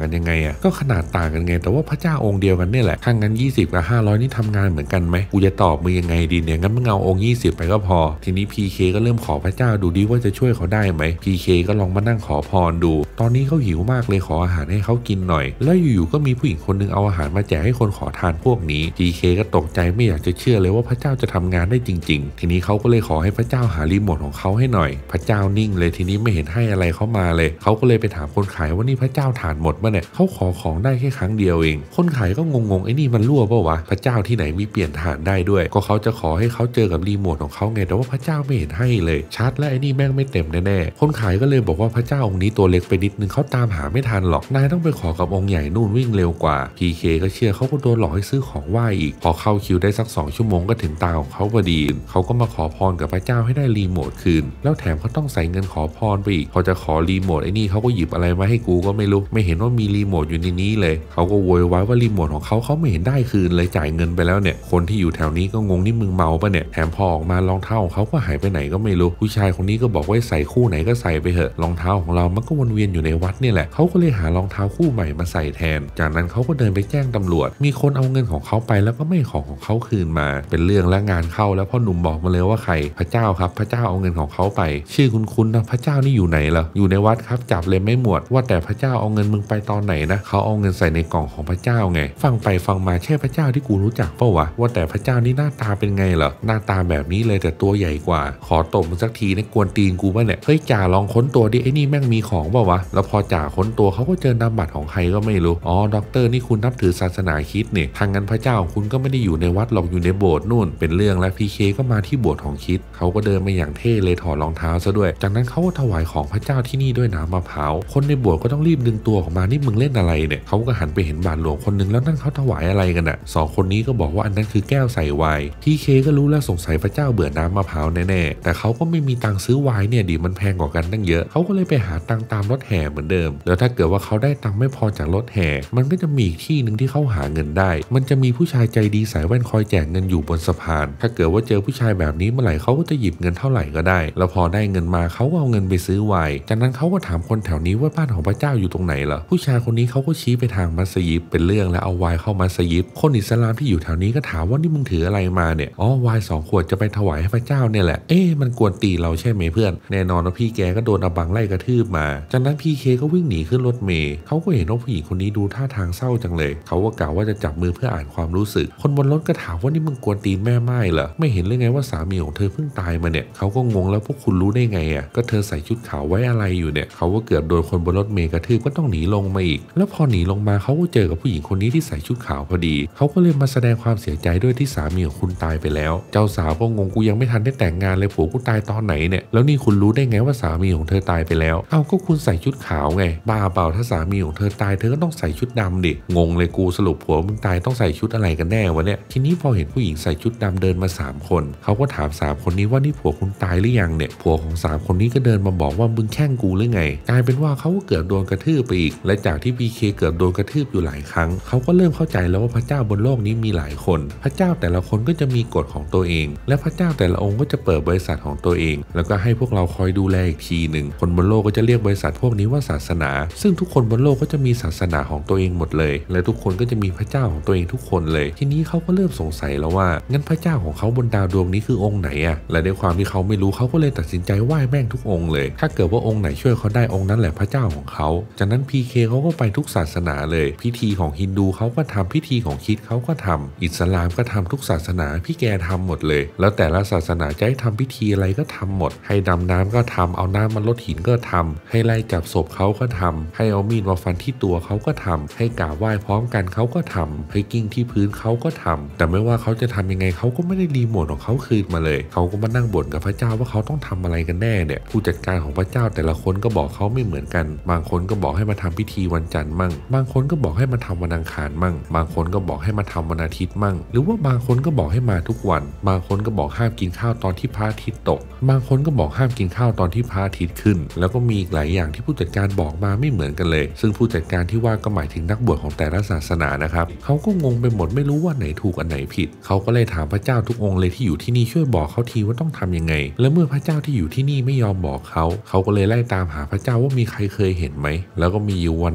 อ่ะก็ขนาดต่างกันไงแต่ว่าพระเจ้าองค์เดียวกันเนี่ยแหละถ้างั้นยี่สิบกับห้าร้อยนี่ทำงานเหมือนกันไหมกูจะตอบมึงยังไงดีเนี่ยงั้นมึงเอาองค์ยี่สิบไปก็พอทีนี้ พี เค ก็เริ่มขอพระเจ้าดูดิว่าจะช่วยเขาได้ไหม พี เค ก็ลองมานั่งขอพรดูตอนนี้เขาหิวมากเลยขออาหารให้เขากินหน่อยแล้วอยู่ๆก็มีผู้หญิงคนนึงเอาอาหารมาแจกให้คนขอทานพวกนี้ พี เค ก็ตกใจไม่อยากจะเชื่อเลยว่าพระเจ้าจะทำงานได้จริงๆทีนี้เขาก็เลยขอให้พระเจ้าหารีโมทของเขาให้หน่อยพระเจ้านิ่งเลยทีนี้ไม่เห็นให้อะไรเขามาเลยเขาก็เลยไปถามคนขายว่านี่พระเจ้าถ่านหมดป่ะเนี่ยเขาขอของได้แค่ครั้งเดียวเองคนขายก็งงๆไอ้นี่มันรั่วป่ะวะพระเจ้าที่ไหนมีเปลี่ยนถ่านได้ด้วยก็เขาจะขอให้เขาเจอกับรีโมทของเขาไงแต่ว่าพระเจ้าไม่เห็นให้เลยชัดและไอ้นี่แม่งไม่เต็มแน่ๆคนขายก็เลยบอกว่าพระเจ้าองค์นี้ตัวเล็กไปนิดนึงเขาตามหาไม่ทันหรอกนายต้องไปขอกับองค์ใหญ่นู่นวิ่งเร็วกว่า พี เค ก็เชื่อเขาก็โดนหลอกให้ซื้อของไหว้อีกพอเข้าคิวได้สักสองชั่วโมงก็ถึงตาของเขาพอดีเขาก็มาขอพรกับพระเจ้าให้ได้รีโมทคืนแล้วแถมเขาต้องใส่เงินขอพรไปอีกพอจะขอรีโมทไอ้นี่เขาก็หยิบอะไรมาให้กูก็ไม่รู้ไม่เห็นว่ามีรีโมทอยู่ในนี้เลยเขาก็โวยวายว่ารีโมทของเขาเขาไม่เห็นได้คืนเลยจ่ายเงินไปแล้วเนี่ยคนที่อยู่แถวนี้ก็งงนี่มึงเมาปะเนี่ยแถมพอออกมารองเท้าของเขาก็หายไปไหนก็ไม่รู้ผู้ชายคนนี้ก็บอกว่าใส่คู่ไหนก็ใส่ไปเถอะรองเท้าของเรามันก็วนเวียนอยู่ในวัดนี่แหละเขาก็เลยหารองเท้าคู่ใหม่มาใส่แทนจากนั้นเขาก็เดินไปแจ้งตำรวจมีคนเอาเงินของเขาไปแล้วก็ไม่ของของเขาคืนมาเป็นเรื่องและงานเข้าแล้วพ่อหนุ่มบอกมาเลยว่าใครพระเจ้าครับพระเจ้าเอาเงินของเขาไปชื่อคุณคุณนะพระเจ้านี่อยู่ไหนล่ะอยู่ในวัดครับจับเลยไม่หมวดว่าแต่พระเจ้าเอาเงินมึงไปตอนไหนนะเขาเอาเงินใส่ในกล่องของพระเจ้าไงฟังไปฟังมาใช่พระเจ้าที่กูรู้จักเปล่าวะว่าแต่พระเจ้านี่หน้าตาเป็นไงเหรอหน้าตาแบบนี้เลยแต่ตัวใหญ่กว่าขอตบมึงสักทีในกวนตีนกูป่ะเนี่ยเฮ้ยจ่าลองค้นตัวดิไอ้นี่แม่งมีของเปล่าวะแล้วพอจ่าค้นตัวเขาก็เจอนามบัตรของใครก็ไม่รู้อ๋อด็อกเตอร์นี่คุณนับถือศาสนาคริสต์เนี่ยทางงั้นพระเจ้าของคุณก็ไม่ได้อยู่ในวัดหรอกอยู่ในโบสถ์นู่นเป็นเรื่องและ พี เค ก็มาที่โบสถ์ของคริสต์เขาก็เดินมาอย่างเท่เลยถอดรองเท้าซะด้วยจากนั้นเขาก็ถวายของพระเจ้าที่นี่ด้วยน้ำมะพร้าวคนในโบสถ์ก็ต้องรีบดึงตัวออกมานี่มึงเล่นอะไรเนี่ยเขาก็หันไปเห็นบาทหลวงคนนึงแล้วนั่นเขาถวายอะไรกันอ่ะสองคนนี้ก็บอกว่าอันนั้นคือแก้วใส่ไวน์ พี เค ก็รู้แล้วสงสัยพระเจ้าเบื่อน้ำมะพร้าวแน่ๆแต่เขาก็ไม่มีตังค์ซื้อไวน์เนี่ยดิมันแพงกว่ากันตั้งเยอะเขาก็เลยไปหาตังค์ตามรถแห่เหมือนเดิมแล้วถ้าเกิดว่าเขาได้ตังค์ไม่พอจากรถแห่มันก็จะมีอีกที่หนึ่งที่เขาหาเงินได้มันจะมีผู้ชายใจดีสายแว่นคอยแจกเงินอยู่บนสะพานถ้าเกิดว่าเจอผู้ชายแบบนี้เมื่อไหร่เขาก็จะหยิบเงินเท่าไหร่ก็ได้แล้วพอได้เงินมาเขาก็เอาเงินไปซื้อไวน์จากนั้นเขาก็ถามคนแถวนี้ว่าบ้านของพระเจ้าอยู่ตรงไหนเหรอผู้ชายคนนี้เขาก็ชี้ไปทางมัสยิดเป็นเรื่องแล้วเอาไวน์เข้ามัสยิดคนอิสลามที่อยู่แถวนี้ก็ถามว่านี่มึงถืออะไรมาเนี่ยอ๋อไวน์สองขวดจะไปถวายให้พระเจ้าเนี่ยแหละเอ๊ะมันกวนตีเราใช่ไหมเพื่อนแน่นอนว่าพี่แกก็โดนอาบังไล่กระทืบมาจากนั้น พี เค ก็วิ่งหนีขึ้นรถเมล์เขาก็เห็นว่าผู้หญิงคนนี้ดูท่าทางเศร้าจังเลยเขาก็กล่าวว่าจะจับมือเพื่ออ่านความรู้สึกคนบนรถก็ถามว่านี่มึงกวนตีนแม่ไม้เหรอไม่เห็นเลยไงว่าสามีของเธอเพิ่งตายมาเนี่ยเขาก็งงแล้วพวกคุณรู้ได้ไงอ่ะก็เธอใส่ชุดขาวไว้อะไรอยู่เนี่ยเขาก็เกือบโดนคนบนรถเมล์กระทืบก็ต้องหนีลงมาอีกแล้วพอหนีลงมาเขาก็เจอกับผู้หญิงคนนี้ที่ใส่ชุดขาวพอดีเขาก็เลยมาแสดงความเสียใจด้วยที่สามีของคุณตายไปแล้วเจ้าสาวก็งงกูยังไม่ทันได้แต่งงานเลยผัวกูตายตอนไหนเนี่ยแล้วนี่คุณรู้ได้ไงว่าสามีของเธอตายไปแล้วเอ้าก็คุณใส่ชุดขาวไงบ้าเปล่าถ้าสามีของเธอตายเธอก็ต้องใส่ชุดดำดิงงเลยกูสรุปผัวมึงตายต้องใส่ชุดอะไรกันแน่วะเนี่ยทีนี้พอเห็นผู้หญิงใส่ชุดดำเดินมาสามคนเขาก็ถามสามคนนี้ว่านี่ผัวคุณตายหรือยังเนี่ยผัวของสามคนนี้ก็เดินมาบอกว่ามึงแช่งกูหรือไงกลายเป็นว่าเขาก็เกือบโดนกระทืบไปอีกและจากที่ พี เค เกือบโดนกระทืบอยู่หลายครั้งเขาก็เริ่มเข้าใจแล้วว่าพระเจ้าบนโลกนี้มีหลายคนพระเจ้าแต่ละคนก็จะมีกฎของตัวเองและพระเจ้าแต่ละองค์ก็จะเปิดบริษัทของตัวเองแล้วก็ให้พวกเราคอยดูแลอีกทีหนึ่งคนบนโลกก็จะเรียกบริษัทพวกนี้ว่าศาสนาซึ่งทุกคนบนโลกก็จะมีศาสนาของตัวเองหมดเลยและทุกคนก็จะมีพระเจ้าของตัวเองทุกคนเลยทีนี้เขาก็เริ่มสงสัยแล้วว่างั้นพระเจ้าของเขาบนดาวดวงนี้คือองค์ไหนอะและด้วยความที่เขาไม่รู้เขาก็เลยตัดสินใจไหว้แม่งทุกองค์เลยถ้าเกิดว่าองค์ไหนช่วยเขาได้องค์นั้นแหละพระเจ้าของเขาจากนั้น พี เค เขาก็ไปทุกศาสนาเลยพิธีของฮินดูเขาก็ทำพิธีของคริสต์เขาก็ทำอิสลามก็ทำทุกศาสนาพี่แกทำหมดเลยแล้วแต่ละศาสนาจะให้ทำพิธีอะไรก็ทำหมดให้ดำน้ำก็ทำเอาน้ำมันลดหินก็ทำให้ไล่จับศพเขาก็ทำให้เอามีดมาฟันที่ตัวเขาก็ทำให้กราบไหว้พร้อมกันเขาก็ทำให้กิ้งที่พื้นเขาก็ทำแต่ไม่ว่าเขาจะทำยังไงเขาก็ไม่ได้รีโมทของเขาคืนมาเลยเขาก็มานั่งบ่นกับพระเจ้าว่าเขาต้องทำอะไรกันแน่เนี่ยผู้จัดการของพระเจ้าแต่ละคนก็บอกเขาไม่เหมือนกันบางคนก็บอกให้มาทำพิธีวันจันทร์มั่งบางคนก็บอกให้มาทำวันอังคารมั่งบางคนก็บอกให้มาทำวันอาทิตย์มั่งหรือว่าบางคนก็บอกให้มาทุกวันบางคนก็บอกห้ามกินข้าวตอนที่พระอาทิตย์ตกบางคนก็บอกห้ามกินข้าวตอนที่พระอาทิตย์ขึ้นแล้วก็มีอีกหลายอย่างที่ผู้จัดการบอกมาไม่เหมือนกันเลยซึ่งผู้จัดการที่ว่าก็หมายถึงนักบวชของแต่ละศาสนานะครับเขาก็งงไปหมดไม่รู้ว่าไหนถูกอันไหนผิดเขาก็เลยถามพระเจ้าทุกองค์เลยที่อยู่ที่นี่ช่วยบอกเขาทีว่าต้องทำยังไงและเมื่อพระเจ้าที่อยู่ที่นี่ไม่ยอมบอกเขาเขาก็เลยไล่ตามหาพระเจ้าว่ามีใครเคยเห็นไหมแล้วก็มีอยู่วันหนึ่งเขาเจ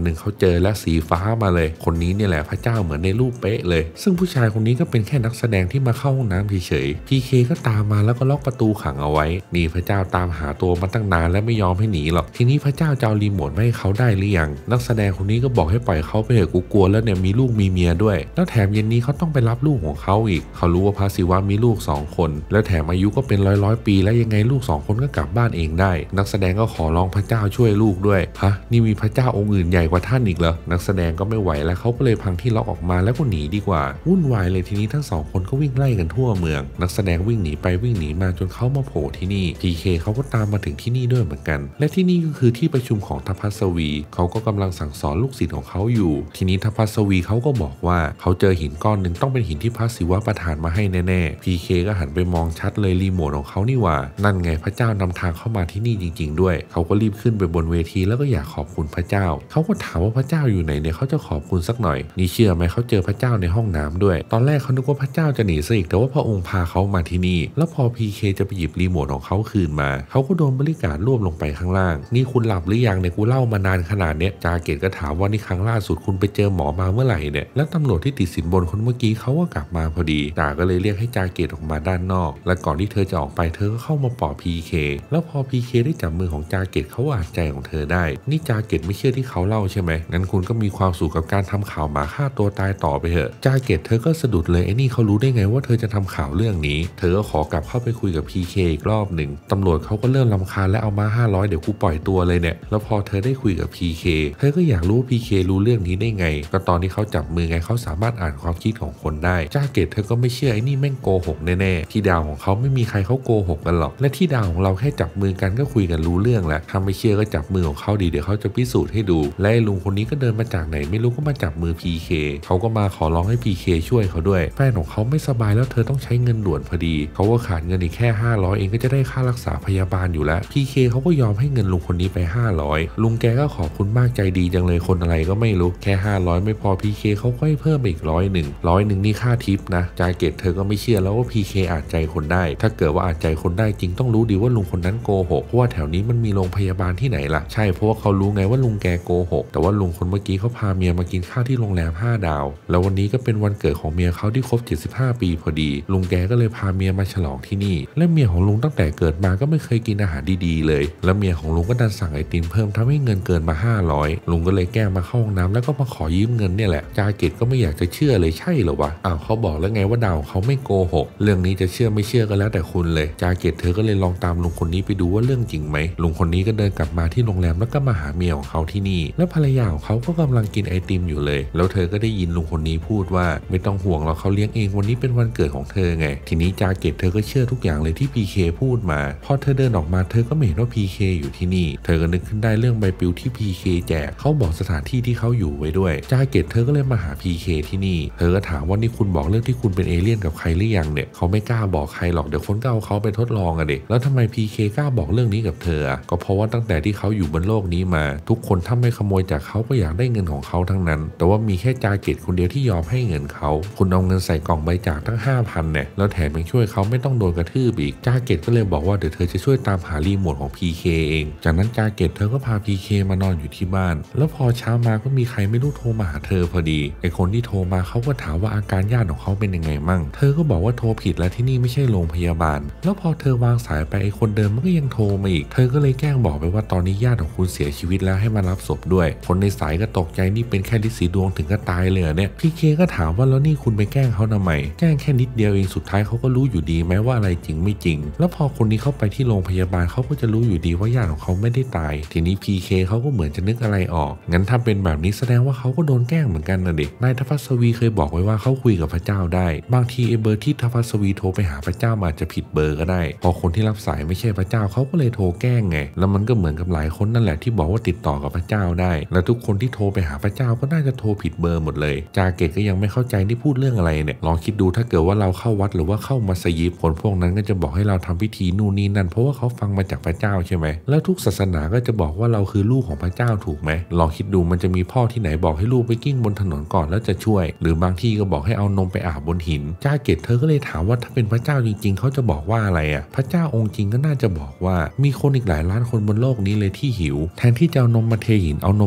เจอและสีฟ้ามาเลยคนนี้เนี่ยแหละพระเจ้าเหมือนในรูปเป๊ะเลยซึ่งผู้ชายคนนี้ก็เป็นแค่นักแสดงที่มาเข้าห้องน้ำเฉยๆพีเคก็ตามมาแล้วก็ล็อกประตูขังเอาไว้นี่พระเจ้าตามหาตัวมาตั้งนานและไม่ยอมให้หนีหรอกทีนี้พระเจ้าจะเอารีโมทให้เขาได้หรือยังนักแสดงคนนี้ก็บอกให้ปล่อยเขาไปเถอะกูกลัวแล้วเนี่ยมีลูกมีเมียด้วยแล้วแถมเย็นนี้เขาต้องไปรับลูกของเขาอีกเขารู้ว่าพระศิวะมีลูกสองคนแล้วแถมอายุก็เป็นร้อยร้อยปีแล้วยังไงลูกสองคนก็กลับบ้านเองได้นักแสดงก็ขอร้องพระเจ้าช่วยลูกด้วยฮะนี่มีพระเจ้าองค์อื่นใหญ่กว่าท่านอีกเหรอนักแสดงก็ไม่ไหวแล้วเขาก็เลยพังที่ล็อกออกมาแล้วก็หนีดีกว่าวุ่นวายเลยทีนี้ทั้งสองคนก็วิ่งไล่กันทั่วเมืองนักแสดงวิ่งหนีไปวิ่งหนีมาจนเขามาโผล่ที่นี่พีเคเขาก็ตามมาถึงที่นี่ด้วยเหมือนกันและที่นี่ก็คือที่ประชุมของทัพพัสวีเขาก็กำลังสั่งสอนลูกศิษย์ของเขาอยู่ทีนี้ทัพพัสวีเขาก็บอกว่าเขาเจอหินก้อนหนึ่งต้องเป็นหินที่พระศิวะประทานมาให้แน่ๆพีเคก็หันไปมองชัดเลยรีโมทของเขานี่ว่านั่นไงพระเจ้านำทางเข้ามาที่นี่จริงๆด้วยเขาก็รีบขึ้นไปบนเวทีแล้วก็อยากขอบคุณพระเจ้าเขาก็ถามว่าพระเจ้าอยู่ไหนเนี่ยเขาจะขอบคุณสักหน่อยนี่เชื่อไหมเขาเจอพระเจ้าในห้องน้ำด้วยตอนแรกเขานึกว่าพระเจ้าจะหนีซะอีกแต่ว่าพระองค์พาเขามาที่นี่แล้วพอพีเคจะไปหยิบรีโมทของเขาคืนมาเขาก็โดนบริการรวบลงไปข้างล่างนี่คุณหลับหรือยังเนี่ยกูเล่ามานานขนาดเนี้ยจาเกตก็ถามว่านี่ครั้งล่าสุดคุณไปเจอหมอมาเมื่อไหร่เนี่ยแล้วตำรวจที่ติดสินบนคนเมื่อกี้เขาก็กลับมาพอดีจ่าก็เลยเรียกให้จาเกตออกมาด้านนอกและก่อนที่เธอจะออกไปเธอก็เข้ามาปลอบพีเคแล้วพอพีเคได้จับมือของจาเกตเขาอ่านใจของเธอได้นี่จาเกตไม่เชื่อที่เขาเล่าใช่ไหมงั้นคุณก็มีความสุขกับการทำข่าวหมาฆ่าตัวตายต่อไปเถอะจาเกตเธอก็สะดุดเลยไอ้นี่เขารู้ได้ไงว่าเธอจะทำข่าวเรื่องนี้เธอก็ขอกลับเข้าไปคุยกับพีเคอีกรอบหนึ่งตำรวจเขาก็เริ่มรำคาญและเอามาห้าร้อยเดี๋ยวกูปล่อยตัวเลยเนี่ยแล้วพอเธอได้คุยกับพีเคเธอก็อยากรู้ว่าพีเครู้เรื่องนี้ได้ไงก็ตอนที่เขาจับมือไงเขาสามารถอ่านความคิดของคนได้จาเกตเธอก็ไม่เชื่อไอ้นี่แม่งโกหกแน่ๆที่ดาวของเขาไม่มีใครเขาโกหกกันหรอกและที่ดาวของเราแค่จับมือกันก็คุยกันรู้เรื่องแล้วถ้าไม่เชื่อก็จับมือของเขาดีเดี๋ยวเขาจะพิสูจน์ให้ดูและลุงคนนี้ก็เดินมาจากไหนไม่รู้ก็มาจับมือพีเคเขาก็มาขอร้องให้พีเคช่วยเขาด้วยแฟนของเขาไม่สบายแล้วเธอต้องใช้เงินด่วนพอดีเขาก็ขาดเงินอีกแค่ห้าร้อยเองก็จะได้ค่ารักษาพยาบาลอยู่แล้วพีเคเขาก็ยอมให้เงินลุงคนนี้ไปห้าร้อยลุงแกก็ขอบคุณมากใจดีจังเลยคนอะไรก็ไม่รู้แค่ห้าร้อยไม่พอพีเคเขาก็ให้เพิ่มอีกร้อยหนึ่งร้อยหนึ่งนี่ค่าทิปนะจาเกตเธอก็ไม่เชื่อแล้วว่าพีเคอ่านใจคนได้ถ้าเกิดว่าอ่านใจคนได้จริงต้องรู้ดีว่าลุงคนนั้นโกหกเพราะว่าแถวนี้มันมีโรงพยาบาลที่ไหนล่ะใช่เพราะว่าเขารู้ไงว่าลุงแกโกหกแต่ว่าลุงคนเมื่อกี้เขาพาเมียมากินข้าวที่โรงแรมห้าดาวแล้ววันนี้ก็เป็นวันเกิดของเมียเขาที่ครบเจ็ดสิบห้าปีพอดีลุงแกก็เลยพาเมียมาฉลองที่นี่และเมียของลุงตั้งแต่เกิดมาก็ไม่เคยกินอาหารดีๆเลยแล้วเมียของลุงก็ดันสั่งไอติมเพิ่มทำให้เงินเกินมาห้าร้อยลุงก็เลยแกล้งมาเข้าห้องน้ำแล้วก็มาขอยืมเงินเนี่ยแหละจาเกตก็ไม่อยากจะเชื่อเลยใช่เหรอวะอ้าวเขาบอกแล้วไงว่าดาวเขาไม่โกหกเรื่องนี้จะเชื่อไม่เชื่อก็แล้วแต่คุณเลยจาเกตเธอก็เลยลองตามลุงคนนี้ไปดูว่าเรื่องจริงไหมลุงคนนี้ก็เดินกลับมาที่โรงแรมแล้วก็มาหาเมียของเขาที่นี่แล้วภรรยาของเขาก็กำลังกินไอติมอยู่เลยแล้วเธอก็ได้ยินลุงคนนี้พูดว่าไม่ต้องห่วงหรอกเขาเลี้ยงเองวันนี้เป็นวันเกิดของเธอไงทีนี้จาเกตเธอก็เชื่อทุกอย่างเลยที่พีเคพูดมาพอเธอเดินออกมาเธอก็ไม่เห็นว่าพีเคอยู่ที่นี่เธอก็นึกขึ้นได้เรื่องใบปลิวที่พีเคแจกเขาบอกสถานที่ที่เขาอยู่ไว้ด้วยจาเกตเธอก็เลยมาหาพีเคที่นี่เธอก็ถามว่านี่คุณบอกเรื่องที่คุณเป็นเอเลี่ยนกับใครหรือยังเนี่ยเขาไม่กล้าบอกใครหรอกเดี๋ยวคนก็เอาเขาไปทดลองอะเด็กแล้วทำไมพีเคกล้าบอกเรื่องนี้กับเธออะก็เพราะว่าตั้งแต่ที่เขาอยู่บนโลกนี้มาทุกคนถ้าไม่ขโมยจากเขาก็อยากได้เงินของเขาทั้งนั้นแต่ว่ามีแค่จาเกตคนเดียวที่ยอมให้เงินเขาคุณเอาเงินใส่กล่องใบจากตั้ง ห้าพัน เนี่ยแล้วแถมยังช่วยเขาไม่ต้องโดนกระทืบอีกจาเกตก็เลยบอกว่าเดี๋ยวเธอจะช่วยตามหารีโมทของ พี เค เองจากนั้นจาเกตเธอก็พา พี เค มานอนอยู่ที่บ้านแล้วพอเช้ามาก็มีใครไม่รู้โทรมาหาเธอพอดีไอคนที่โทรมาเขาก็ถามว่าอาการญาติของเขาเป็นยังไงมั่งเธอก็บอกว่าโทรผิดแล้วที่นี่ไม่ใช่โรงพยาบาลแล้วพอเธอวางสายไปไอคนเดิมมันก็ยังโทรมาอีกเธอก็เลยแกล้งบอกไปว่าตอนนี้ญาติของคุณเสียชีวิตแล้วให้มารับศพด้วยคนในสายก็ตกใจนี่เป็นแค่ฤทธิ์สีดวงถึงก็ตายเลยเนี่ย พี เค ก็ถามว่าแล้วนี่คุณไปแกล้งเขาทำไมแกล้งแค่นิดเดียวเองสุดท้ายเขาก็รู้อยู่ดีไหมว่าอะไรจริงไม่จริงแล้วพอคนนี้เข้าไปที่โรงพยาบาลเขาก็จะรู้อยู่ดีว่าญาติของเขาไม่ได้ตายทีนี้ พี เค เขาก็เหมือนจะนึกอะไรออกงั้นถ้าเป็นแบบนี้แสดงว่าเขาก็โดนแกล้งเหมือนกันนะเด็กนายทัพพัสวีเคยบอกไว้ว่าเขาคุยกับพระเจ้าได้บางทีไอ้เบอร์ที่ทัพพัสวีโทรไปหาพระเจ้าอาจจะผิดเบอร์ก็ได้พอคนที่รับสายไม่ใช่พระเจ้าเขาก็เลยโทรแกล้งไงแล้วมันก็เหมือนกับหลายคนนั่นแหละที่บอกว่าติดต่อกับพระเจ้าได้และทุกคนที่โทรไปหาพระเจ้าก็น่าจะโทรผิดเบอร์หมดเลยจาเกตก็ยังไม่เข้าใจที่พูดเรื่องอะไรเนี่ยลองคิดดูถ้าเกิดว่าเราเข้าวัดหรือว่าเข้ามัสยิดคนพวกนั้นก็จะบอกให้เราทำพิธีนู่นนี่นั่นเพราะว่าเขาฟังมาจากพระเจ้าใช่ไหมแล้วทุกศาสนาก็จะบอกว่าเราคือลูกของพระเจ้าถูกไหมลองคิดดูมันจะมีพ่อที่ไหนบอกให้ลูกไปกิ้งบนถนนก่อนแล้วจะช่วยหรือบางที่ก็บอกให้เอานมไปอาบบนหินจาเกตเธอก็เลยถามว่าถ้าเป็นพระเจ้าจริงๆเขาจะบอกว่าอะไรอ่ะพระเจ้าองค์จริงก็น่าจะบอกว่ามีคนอีกหลายล้านคนบนโลกนี้เลยที่หิวแทนที่จะเอานมมาเทหินเอานมไปให้คนที่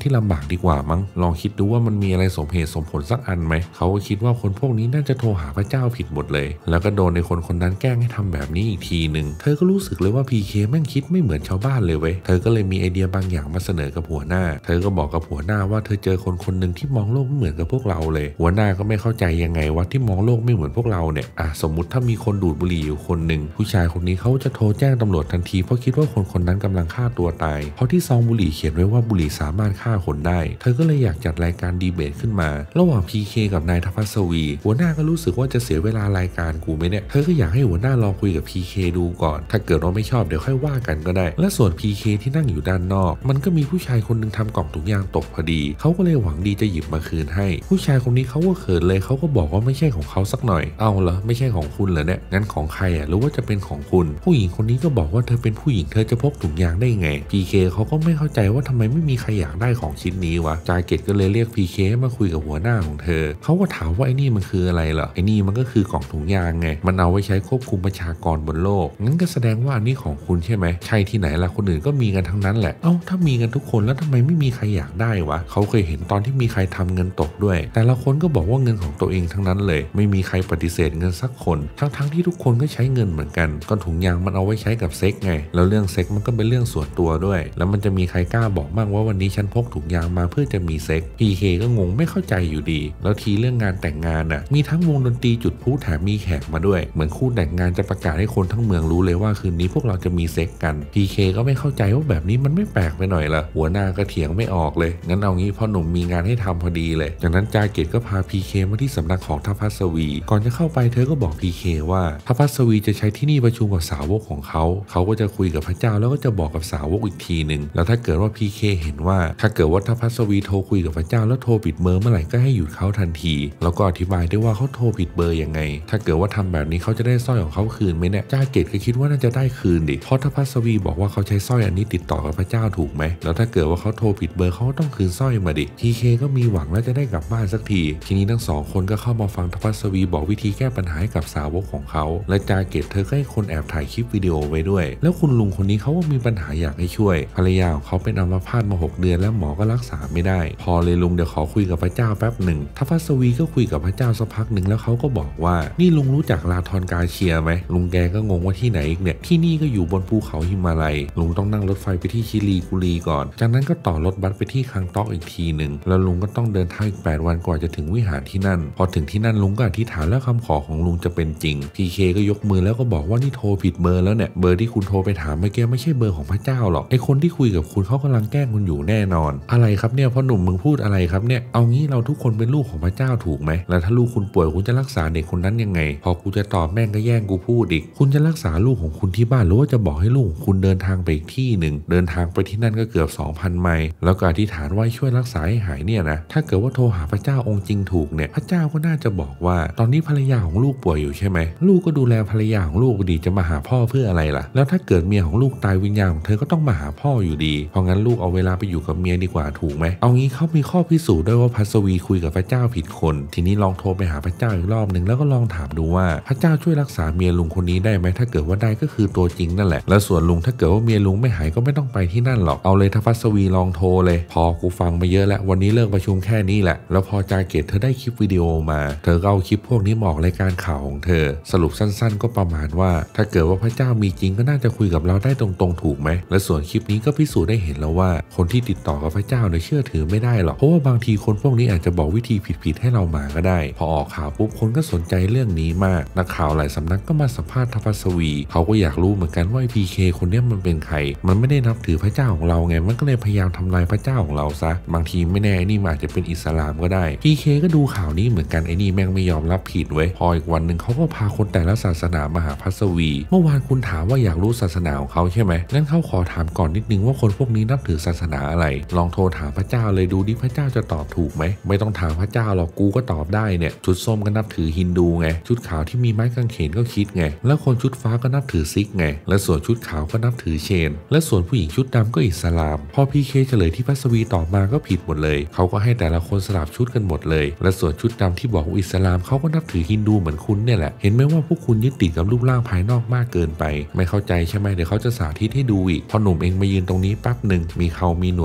ที่ลำบากดีกว่ามั้งลองคิดดูว่ามันมีอะไรสมเหตุสมผลสักอันไหมเขาก็คิดว่าคนพวกนี้น่าจะโทรหาพระเจ้าผิดหมดเลยแล้วก็โดนในคนคนนั้นแกล้งให้ทำแบบนี้อีกทีหนึ่งเธอก็รู้สึกเลยว่า พี เค แม่งคิดไม่เหมือนชาวบ้านเลยเว้ยเธอก็เลยมีไอเดียบางอย่างมาเสนอกับหัวหน้าเธอก็บอกกับหัวหน้าว่าเธอเจอคนคนหนึ่งที่มองโลกไม่เหมือนกับพวกเราเลยหัวหน้าก็ไม่เข้าใจยังไงว่าที่มองโลกไม่เหมือนพวกเราเนี่ยอ่ะสมมุติถ้ามีคนดูดบุหรี่อยู่คนหนึ่งผู้ชายคนนี้เขาจะโทรแจ้งตำรวจทันทีเพราะคิดว่าคนคนนั้นกำลังฆ่าตัวตายเพราะที่ซองบุหรี่เขียนไว้ว่าบุหรี่สามารถฆ่าคนได้เธอก็เลยอยากจัดรายการดีเบตขึ้นมาระหว่าง พี เค กับนายทพัสวีหัวหน้าก็รู้สึกว่าจะเสียเวลารายการกูไหมเนี่ยเธอก็อยากให้หัวหน้าลองคุยกับ พี เค ดูก่อนถ้าเกิดว่าไม่ชอบเดี๋ยวค่อยว่ากันก็ได้และส่วน พี เค ที่นั่งอยู่ด้านนอกมันก็มีผู้ชายคนนึงทำกล่องถุงยางตกพอดีเขาก็เลยหวังดีจะหยิบมาคืนให้ผู้ชายคนนี้เขาก็เขินเลยเขาก็บอกว่าไม่ใช่ของเขาสักหน่อยเอาเหรอไม่ใช่ของคุณเหรอเนี่ยงั้นของใครอ่ะหรือว่าจะเป็นของคุณผู้หญิงคนนี้ก็บอกว่าเธอเป็นผู้หญิงเธอจะพกถุงยางได้ไง พี เค เขาก็ไม่เข้าใจว่าทำไมไม่มีใครอยากได้ของชิ้นนี้วะจาเกตก็เลยเรียก พี เค มาคุยกับหัวหน้าของเธอเขาก็ถามว่าไอ้นี่มันคืออะไรเหรอไอ้นี่มันก็คือกล่องถุงยางไงมันเอาไว้ใช้ควบคุมประชากรบนโลกงั้นก็แสดงว่าอันนี้ของคุณใช่ไหมใช่ที่ไหนล่ะคนอื่นก็มีกันทั้งนั้นแหละเอ้าถ้ามีกันทุกคนแล้วทำไมไม่มีใครอยากได้วะเขาเคยเห็นตอนที่มีใครทำเงินตกด้วยแต่ละคนก็บอกว่าเงินของตัวเองทั้งนั้นเลยไม่มีใครปฏิเสธเงินสักคนทั้งๆที่ทุกคนก็ใช้เงินเหมือนกันก้อนถุงยางมันเอาไว้ใช้กับเซ็กไงแล้วเรื่องเซ็กมันก็เป็นเรื่องส่วนตัวด้วยแล้วมันจะมีใครกล้าบอกบ้างว่าวันนี้ฉันพกถุงยางมาเพื่อจะมีเซ็ก พี เค ก็งงไม่เข้าใจอยู่ดีแล้วทีเรื่องงานแต่งงานน่ะมีทั้งวงดนตรีจุดพลุแถมมีแขกมาด้วยเหมือนคู่แต่งงานจะประกาศให้คนทั้งเมืองรู้เลยว่าคืนนี้พวกเราจะมีเซ็กกัน พี เค ก็ไม่เข้าใจว่าแบบนี้มันไม่แปลกไปหน่อยละหัวหน้าก็เถียงไม่ออกเลยงั้นเอางี้พ่อหนุ่มมีงานให้ทำพอดีเลยจากนั้นจาเกตก็พา พี เค มาที่สำนักของทพัสวีก่อนจะเข้าไปเธอก็บอก พี เค ว่าทพัสวีจะใช้ที่นี่ประชุมกับสาวกของเขาเขาก็จะคุยกับพระเจ้าแล้วก็จะบอกกับสาวกอีกทีหนึ่งแล้วถ้าเกิดว่า พี เค เห็นว่าถ้าเกิดว่าทพัสวีโทรคุยกับพระเจ้าแล้วโทรผิดเบอร์เมื่อไหร่ก็ให้หยุดเขาทันทีแล้วก็อธิบายด้วยว่าเขาโทรผิดเบอร์ยังไงถ้าเกิดว่าทำแบบนี้เขาจะได้สร้อยของเขาคืนไหมเนี่ยจาเกตก็คิดว่าน่าจะได้คืนดิเพราะทพัสวีบอกว่าเขาใช้สร้อยอันนี้ติดต่อกับพระเจ้าถูกไหมแล้วถ้าเกิดว่าเขาโทรผิดเบอร์เขาต้องคืนสร้อยมาดิ พี เค ก็มีหวังแล้วจะได้กลับบ้านสักทีทีนี้ทั้งสองคนก็เข้ามาฟังทพัสวีบอกวิธีแก้ปัญหาให้กับสาวกของเขาและจาเกตเธอก็ให้คนแอบถ่ายคลิปวิดีโอไว้ด้วยแล้วคุณลุงคนนี้เขาก็มีปัญหาอยากให้ช่วยภรรยาของเขาเป็นอัมพาตมาหกเดือนแล้วหมอก็รักษาไม่ได้พอเลยลุงเดี๋ยวขอคุยกับพระเจ้าแป๊บหนึ่งทพัสวีก็คุยกับพระเจ้าสักพักหนึ่งแล้วเขาก็บอกว่านี่ลุงรู้จักลาทอนกาเชียไหมลุงแกก็งงว่าที่ไหนอีกเนี่ยที่นี่ก็อยู่บนภูเขาหิมาลัยลุงต้องนั่งรถไฟไปที่ชิลีกุรีก่อนจากนั้นก็ต่อรถบัสไปที่คังต๊อกอีกทีหนึ่งแล้วลุงก็ต้องเดินทางอีกแปดวันกว่าจะถึงวิหารที่นั่นพอถึงที่นั่นลุงก็อธิษฐานแล้วคำขอของลุงจะเป็นจริง พี เค ก็ยกมือแล้วก็บอกว่านี่โทรผิดเบอร์แล้วเนี่ยเบอร์ที่คุณโทรไปถามเมื่อกี้ไม่ใช่เบอร์ของพระเจ้าหรอกไอคนที่คุยกับคุณเขากำลังแกล้งคุณอยู่แน่นอนอะไรครับเนี่ยพ่อหนุ่มมึงพูดอะไรครับเนี่ยเอางี้เราทุกคนเป็นลูกของพระเจ้าถูกไหมแล้วถ้าลูกคุณป่วยคุณจะรักษาเด็กคนนั้นยังไงพอกูจะตอบแม่งก็แย่งกูพูดอีกคุณจะรักษาลูกของคุณที่บ้านหรือว่าจะบอกให้ลูกของคุณเดินทางไปอีกที่หนึ่งเดินทางไปที่นั่นก็เกือบ สองพัน ไมล์แล้วก็อธิษฐานว่าช่วยรักษาให้หายเนี่ยนะถ้าเกิดว่าโทรหาพระเจ้าองค์จริงถูกเนี่ยพระเจ้าก็น่าจะบอกว่าตอนนี้ภรรยาของลูกป่วยอยู่ใช่ไหมลูกก็ดูแลภรรยาของลูกดีจะมาหาพ่อเพื่ออะไรล่ะแล้วถ้าเกิดเมียของลูกตายวิญญาณของเธอก็ต้องมาหาพ่ออยู่ดีเพราะงั้นลูกเอาเวลาไปอยู่กับเมียดีกว่าถูกไหมเอางี้เขามีข้อพิสูจน์ด้วยว่าพัสวีคุยกับพระเจ้าผิดคนทีนี้ลองโทรไปหาพระเจ้าอีกรอบหนึ่งแล้วก็ลองถามดูว่าพระเจ้าช่วยรักษาเมียลุงคนนี้ได้ไหมถ้าเกิดว่าได้ก็คือตัวจริงนั่นแหละแล้วส่วนลุงถ้าเกิดว่าเมียลุงไม่หายก็ไม่ต้องไปที่นั่นหรอกเอาเลยทพัสวีลองโทรเลยพอกูฟังมาเยอะแล้ววันนี้เลิกประชุมแค่นี้แหละแล้วพอจาเกตเธอได้คลิปวิดีโอมาเธอก็เอาคลิปพวกนี้มาออกรายการข่าวของเธอสรุปสั้นๆก็ประมาณว่าถ้าเกิดว่าพระเจ้ามีจริงก็น่าจะคุยกับเราได้ตรงๆถูกไหมและส่วนคลิปนี้ก็พิสูจน์ได้เห็นแล้วว่าคนที่ติดต่อกับพระเจ้าเนี่ยเชื่อถือไม่ได้หรอกเพราะว่าบางทีคนพวกนี้อาจจะบอกวิธีผิดๆให้เรามาก็ได้พอออกข่าวปุ๊บคนก็สนใจเรื่องนี้มากนักข่าวหลายสำนักก็มาสัมภาษณ์ทพัสวีเขาก็อยากรู้เหมือนกันว่า พี เค คนนี้มันเป็นใครมันไม่ได้นับถือพระเจ้าของเราไงมันก็เลยพยายามทำลายพระเจ้าของเราซะบางทีไม่แน่ไอ้นี่อาจจะเป็นอิสลามก็ได้ พี เค ก็ดูข่าวนี้เหมือนกันไอ้นี่แม่งไม่ยอมรับผิดไว้พออีกวันหนึ่งเขาก็พาคนแต่ละศาสนามาหาพัสวีเมื่อวานคุณถามว่าอยากรู้ศาสนาของเขาใช่ไหมงั้นเขาขอถามก่อนนิดนึงว่าคนพวกนี้นับถือศาสนาอะไรลองโทรถามพระเจ้าเลยดูดิพระเจ้าจะตอบถูกไหมไม่ต้องถามพระเจ้าหรอกกูก็ตอบได้เนี่ยชุดส้มก็นับถือฮินดูไงชุดขาวที่มีไม้กางเขนก็คิดไงแล้วคนชุดฟ้าก็นับถือซิกไงและส่วนชุดขาวก็นับถือเชนและส่วนผู้หญิงชุดดำก็อิสลามพอ พี เค เฉลยที่พัสวีตอบมาก็ผิดหมดเลยเขาก็ให้แต่ละคนสลับชุดกันหมดเลยและส่วนชุดดำที่บอกว่าอิสลามเขาก็นับถือฮินดูเหมือนคุณเนี่ยแหละเห็นไหมว่าพวกคุณยึดติดกับรูปร่างภายนอกมากเกินไปไม่เข้าใจใช่ไหมเดี๋ยวเขาจะสาธิตให้ดูอีกพอหนุ่มเองมายืนตรงนี้แป๊บหนึ่งมีเขามีหนวดมีผ้า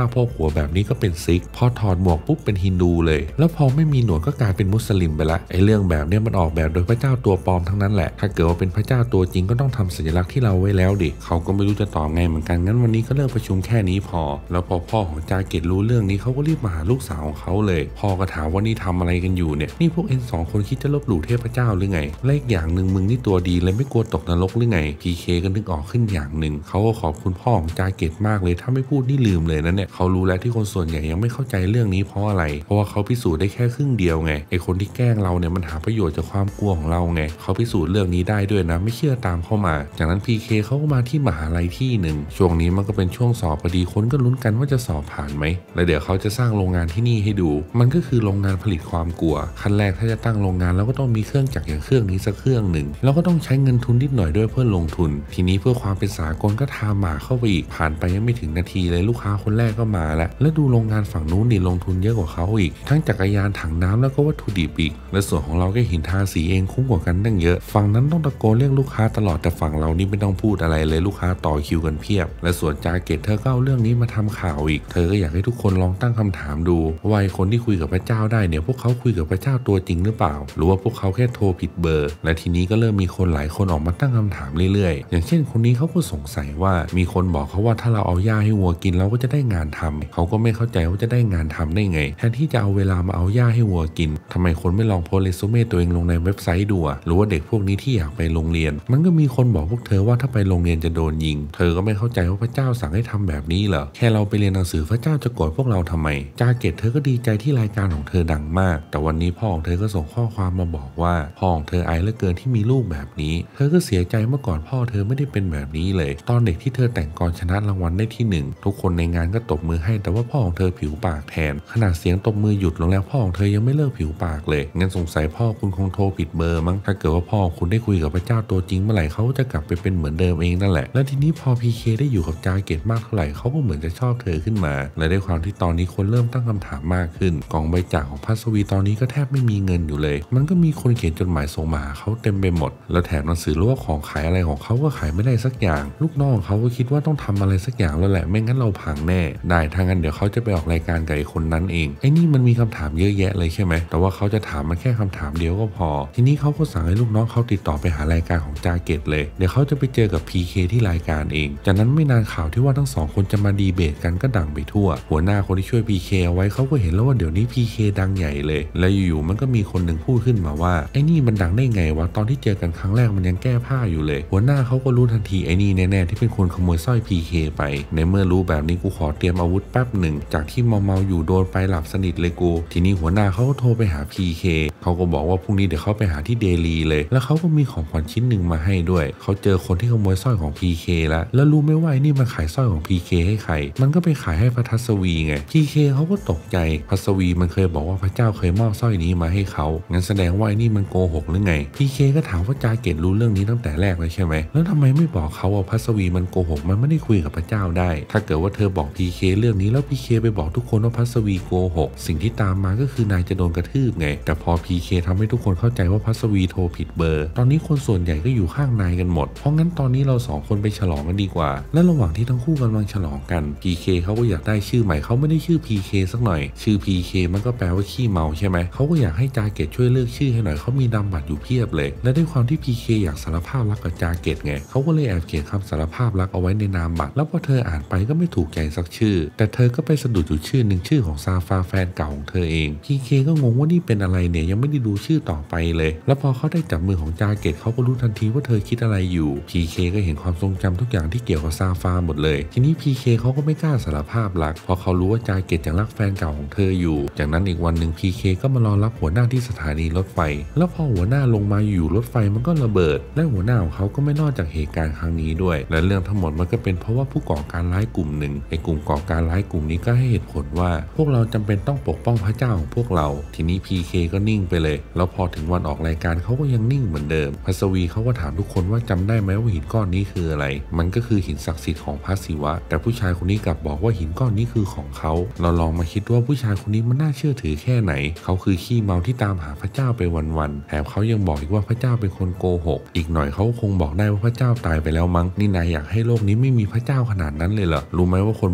โพกหัวแบบนี้ก็เป็นซิกพอถอดหมวกปุ๊บเป็นฮินดูเลยแล้วพอไม่มีหนวดก็กลายเป็นมุสลิมไปละไอ้เรื่องแบบนี้มันออกแบบโดยพระเจ้าตัวปลอมทั้งนั้นแหละถ้าเกิดว่าเป็นพระเจ้าตัวจริงก็ต้องทำสัญลักษณ์ที่เราไว้แล้วดิเขาก็ไม่รู้จะตอบไงเหมือนกันงั้นวันนี้ก็เลิกประชุมแค่นี้พอแล้วพอพ่อของจาเกตรู้เรื่องนี้เขาก็รีบมาหาลูกสาวของเขาเลยพ่อก็ถามว่านี่ทำอะไรกันอยู่เนี่ยนี่พวกเอ็นสองคนคิดจะลบหลู่เทพเจ้าหรือไงและอีกอย่างหนึ่งมึงนี่ตัวดีเลยไม่กลัวตกนรกหรือไงพีเคก็นึกออกขึ้นอย่างหนึ่งเขาก็ขอบคุณพ่อของจาเกตมากเลยถ้าไม่พูดนี่ลืมเลยนะเนี่ยเขารู้แล้วที่คนส่วนใหญ่ยังไม่เข้าใจเรื่องนี้เพราะอะไรเพราะว่าเขาพิสูจน์ได้แค่ครึ่งเดียวไงไอคนที่แกล้งเราเนี่ยมันหาประโยชน์จากความกลัวของเราไงเขาพิสูจน์เรื่องนี้ได้ด้วยนะไม่เชื่อตามเข้ามาจากนั้นพีเคเขาก็มาที่มหาลัยที่หนึ่งช่วงนี้มันก็เป็นช่วงสอบพอดีคนก็ลุ้นกันว่าจะสอบผ่านไหมแล้วเดี๋ยวเขาจะสร้างโรงงานที่นี่ให้ดูมันก็คือโรงงานผลิตความกลัวขั้นแรกถ้าจะตั้งโรงงานเราก็ต้องมีเครื่องจักรอย่างเครื่องนี้สักเครื่องหนึ่งแล้วก็ต้องใช้เงินทุนนิดหน่อยด้วยเพื่อลงทุนทีนี้เพื่อความเป็นสากลก็ทาหมาเข้าไปอีกผ่านไปยังไม่ถึงนาทีเลยลูกค้าคนแรกก็มาแล้วแล้วดูโรงงานฝั่งนู้นนี่ลงทุนเยอะกว่าเขาอีกทั้งจักรยานถังน้ำแล้วก็วัตถุดิบอีกและส่วนของเราก็หินทาสีเองคุ้มกว่ากันตั้งเยอะฝั่งนั้นต้องตะโกนเรียกลูกค้าตลอดแต่ฝั่งเรานี่ไม่ต้องพูดอะไรเลยลูกค้าต่อคิวกันเพียบและส่วนจาเกตเธอก็เอาเรื่องนี้มาทำข่าวอีกเธอก็อยากให้ทุกคนลองตั้งคำถามดูว่าคนที่คุยกับพระเจ้าได้เนี่ยพวกเขาคุยกับพระเจ้าตัวจริงหรือเปล่าหรือว่าพวกเขาแค่โทรผิดเบอร์และทีนี้ก็เริ่มมีคนหลายคนออกมาตั้งคำถามเรื่อยๆอย่างเช่นคนนี้เขาก็สงสัยว่ามีคนบอกเขาว่าถ้าเราเอาหญ้าให้วัวกินเราก็จะได้งานทำเขาก็ไม่เข้าใจว่าจะได้งานทำได้ไงแทนที่จะเอาเวลามาเอาหญ้าให้วัวกินทำไมคนไม่ลองโพสเรซูเม่ตัวเองลงในเว็บไซต์ดูหรือว่าเด็กพวกนี้ที่อยากไปโรงเรียนมันก็มีคนบอกพวกเธอว่าถ้าไปโรงเรียนจะโดนยิงเธอก็ไม่เข้าใจว่าพระเจ้าสั่งให้ทำแบบนี้เหรอแค่เราไปเรียนหนังสือพระเจ้าจะโกรธพวกเราทำไมจาเกตเธอก็ดีใจที่รายการของเธอดังมากแต่วันนี้พ่อของเธอก็ส่งข้อความมาบอกว่าพ่อของเธออายเหลือเกินที่มีลูกแบบนี้เธอก็เสียใจเมื่อก่อนพ่อเธอไม่ได้เป็นแบบนี้เลยตอนเด็กที่เธอแต่งกลอนชนะรางวัลได้ที่หนึ่งทุกคนในงานก็ตบมือให้แต่ว่าพ่อของเธอผิวปากแทนขนาดเสียงตบมือหยุดลงแล้วพ่อของเธอยังไม่เลิกผิวปากเลยงั้นสงสัยพ่อคุณคงโทรผิดเบอร์มั้งถ้าเกิดว่าพ่อคุณได้คุยกับพระเจ้าตัวจริงเมื่อไหร่เขาจะกลับไปเป็นเหมือนเดิมเองนั่นแหละและทีนี้พอพีเคได้อยู่กับจาเกตมากเท่าไหร่เขาก็เหมือนจะชอบเธอขึ้นมาและด้วยความที่ตอนนี้คนเริ่มตั้งคำถามมากขึ้นกล่องใบจากของพัสวีตอนนี้ก็แทบไม่มีเงินอยู่เลยมันก็มีคนเขียนจดหมายส่งมาหาเขาเต็มไปหมดแล้วแถมหนังสือหรือว่าของขายอะไรของเขาก็ขายไม่ได้สักอย่างลูกน้องเขาก็คิดว่าต้องทำอะไรสักอย่างแล้วแหละไม่งั้นเราพังแน่ได้ทางนั้นเดี๋ยวเขาจะไปออกรายการกับไอ้คนนั้นเองไอ้นี่มันมีคำถามเยอะแยะเลยใช่ไหมแต่ว่าเขาจะถามมันแค่คำถามเดียวก็พอทีนี้เขาก็สั่งให้ลูกน้องเขาติดต่อไปหารายการของจาเกตเลยเดี๋ยวเขาจะไปเจอกับ พี เค ที่รายการเองจากนั้นไม่นานข่าวที่ว่าทั้งสองคนจะมาดีเบตกันก็ดังไปทั่วหัวหน้าคนที่ช่วย พี เค เอาไว้เขาก็เห็นแล้วว่าเดี๋ยวนี้ พี เค ดังใหญ่เลยแล้วอยู่ๆมันก็มีคนหนึ่งพูดขึ้นมาว่าไอ้นี่มันดังได้ไงวะตอนที่เจอกันครั้งแรกมันยังแก้ผ้าอยู่เลยหัวหน้าเขาก็รู้ทันทีไอ้นี่แน่ๆที่เป็นคนขโมยสร้อย พี เค ไปในเมื่อรู้แบบนี้กูขอเตรียมอาวุธแป๊บหนึ่งจากที่เมาๆอยู่โดนไปหลับสนิทเลยกูทีนี้หัวหน้าเขาก็โทรไปหา พี เค เขาก็บอกว่าพรุ่งนี้เดี๋ยวเขาไปหาที่เดลีเลยแล้วเขาก็มีของขวัญชิ้นหนึ่งมาให้ด้วยเขาเจอคนที่ขโมยสร้อยของ พี เค แล้วแล้วรู้ไหมว่าไอ้นี่มันขายสร้อยของ พี เค ให้ใครมันก็ไปขายให้พระทัศวีไง พี เค เขาก็ตกใจพัศวีมันเคยบอกว่าพระเจ้าเคยมอบสร้อยนี้มาให้เขางั้นแสดงว่าไอ้นี่มันโกหกหรือไง พี เค ก็ถามว่าจาเกตรู้เรื่องนี้ตั้งแต่แรกเลยใช่ไหมแล้วทำไมไม่บอกเขาว่าพัศวีมันโกหกมันไม่ได้คุยกับพระเจ้าได้ถ้าเกิดว่าเธอบอก พี เค เรื่องนี้แล้ว พี เค ไปบอกทุกคนว่าพัศวีโกหกสิ่งที่ตามมาก็คือนายจะโดนกระทืบไงแต่พอ พี เค ทำให้ทุกคนเข้าใจว่าพัศวีโทรผิดเบอร์ตอนนี้คนส่วนใหญ่ก็อยู่ข้างนายกันหมดเพราะงั้นตอนนี้เราสองคนไปฉลองกันดีกว่าและระหว่างที่ทั้งคู่กำลังฉลองกัน พี เค เขาก็อยากได้ชื่อใหม่เขาไม่ได้ชื่อ พี เค สักหน่อยชื่อ พี เค มันก็แปลว่าขี้เมาใช่ไหมเขาก็อยากให้จาเกตช่วยเลือกชื่อให้หน่อยเขามีนามบัตรอยู่เพียบเลยและด้วยความที่ พี เค อยากสารภาพรักกับจาเกตไงเขาก็เลยแอบเขียนคำสารภาพรักเอาไว้ในนามบัตรแล้วพอเธออ่านไปก็ไม่ถูกใจสักชื่อแต่เธอก็ไปสะดุดอยู่ชื่อหนึ่งชื่อของซาฟาแฟนเก่าของเธอเอง พี เค ก็งงว่านี่เป็นอะไรเนี่ยยังไม่ได้ดูชื่อต่อไปเลยแล้วพอเขาได้จับมือของจาเกตเขาก็รู้ทันทีว่าเธอคิดอะไรอยู่ พี เค ก็เห็นความทรงจำทุกอย่างที่เกี่ยวกับซาฟาหมดเลยทีนี้ พี เค เขาก็ไม่กล้าสารภาพรักเพราะเขารู้ว่าจาเกตยังรักแฟนเก่าของเธออยู่จากนั้นอีกวันหนึ่ง พี เค ก็มารอรับหัวหน้าที่สถานีรถไฟแล้วพอหัวหน้าลงมาอยู่รถไฟมันก็ระเบิดและหัวหน้าของเขาก็ไม่นอกจากเหตุการณ์ครั้งนี้ด้วยและเรื่องทั้งหมดมันก็เป็นเพราะว่าผู้ก่อการร้ายกลุ่มหนึ่งไอ้กลุ่มก่อการร้ายกลุ่มนี้ก็ให้เหตุผลว่าพวกเราจำเป็นต้องปกป้องพระเจ้าของพวกเราทีนี้ พี เค ก็นิ่งไปเลยแล้วพอถึงวันออกรายการเขาก็ยังนิ่งเหมือนเดิมพัศวีเขาก็ถามทุกคนว่าจำได้ไหมว่าหินก้อนนี้คืออะไรมันก็คือหินศักดิ์สิทธิ์ของพระศิวะแต่ผู้ชายคนนี้กลับบอกว่าหินก้อนนี้คือของเขาเราลองมาคิดว่าผู้ชายคนนี้มันน่าเชื่อถือแค่ไหนเขาคือขี้เมาที่ตามหาพระเจ้าไปวันๆแถมเขายังบอกอีกว่าพระเจ้าเป็นคนโกหกอีกหน่อยเขาคงบอกได้ว่าพระเจ้าตายไปแล้วมั้งนี่นายอยากให้โลกนี้ไม่มีพระเจ้าขนาดนั้นเลยเหรอรู้ไหมว่าคนบนโลก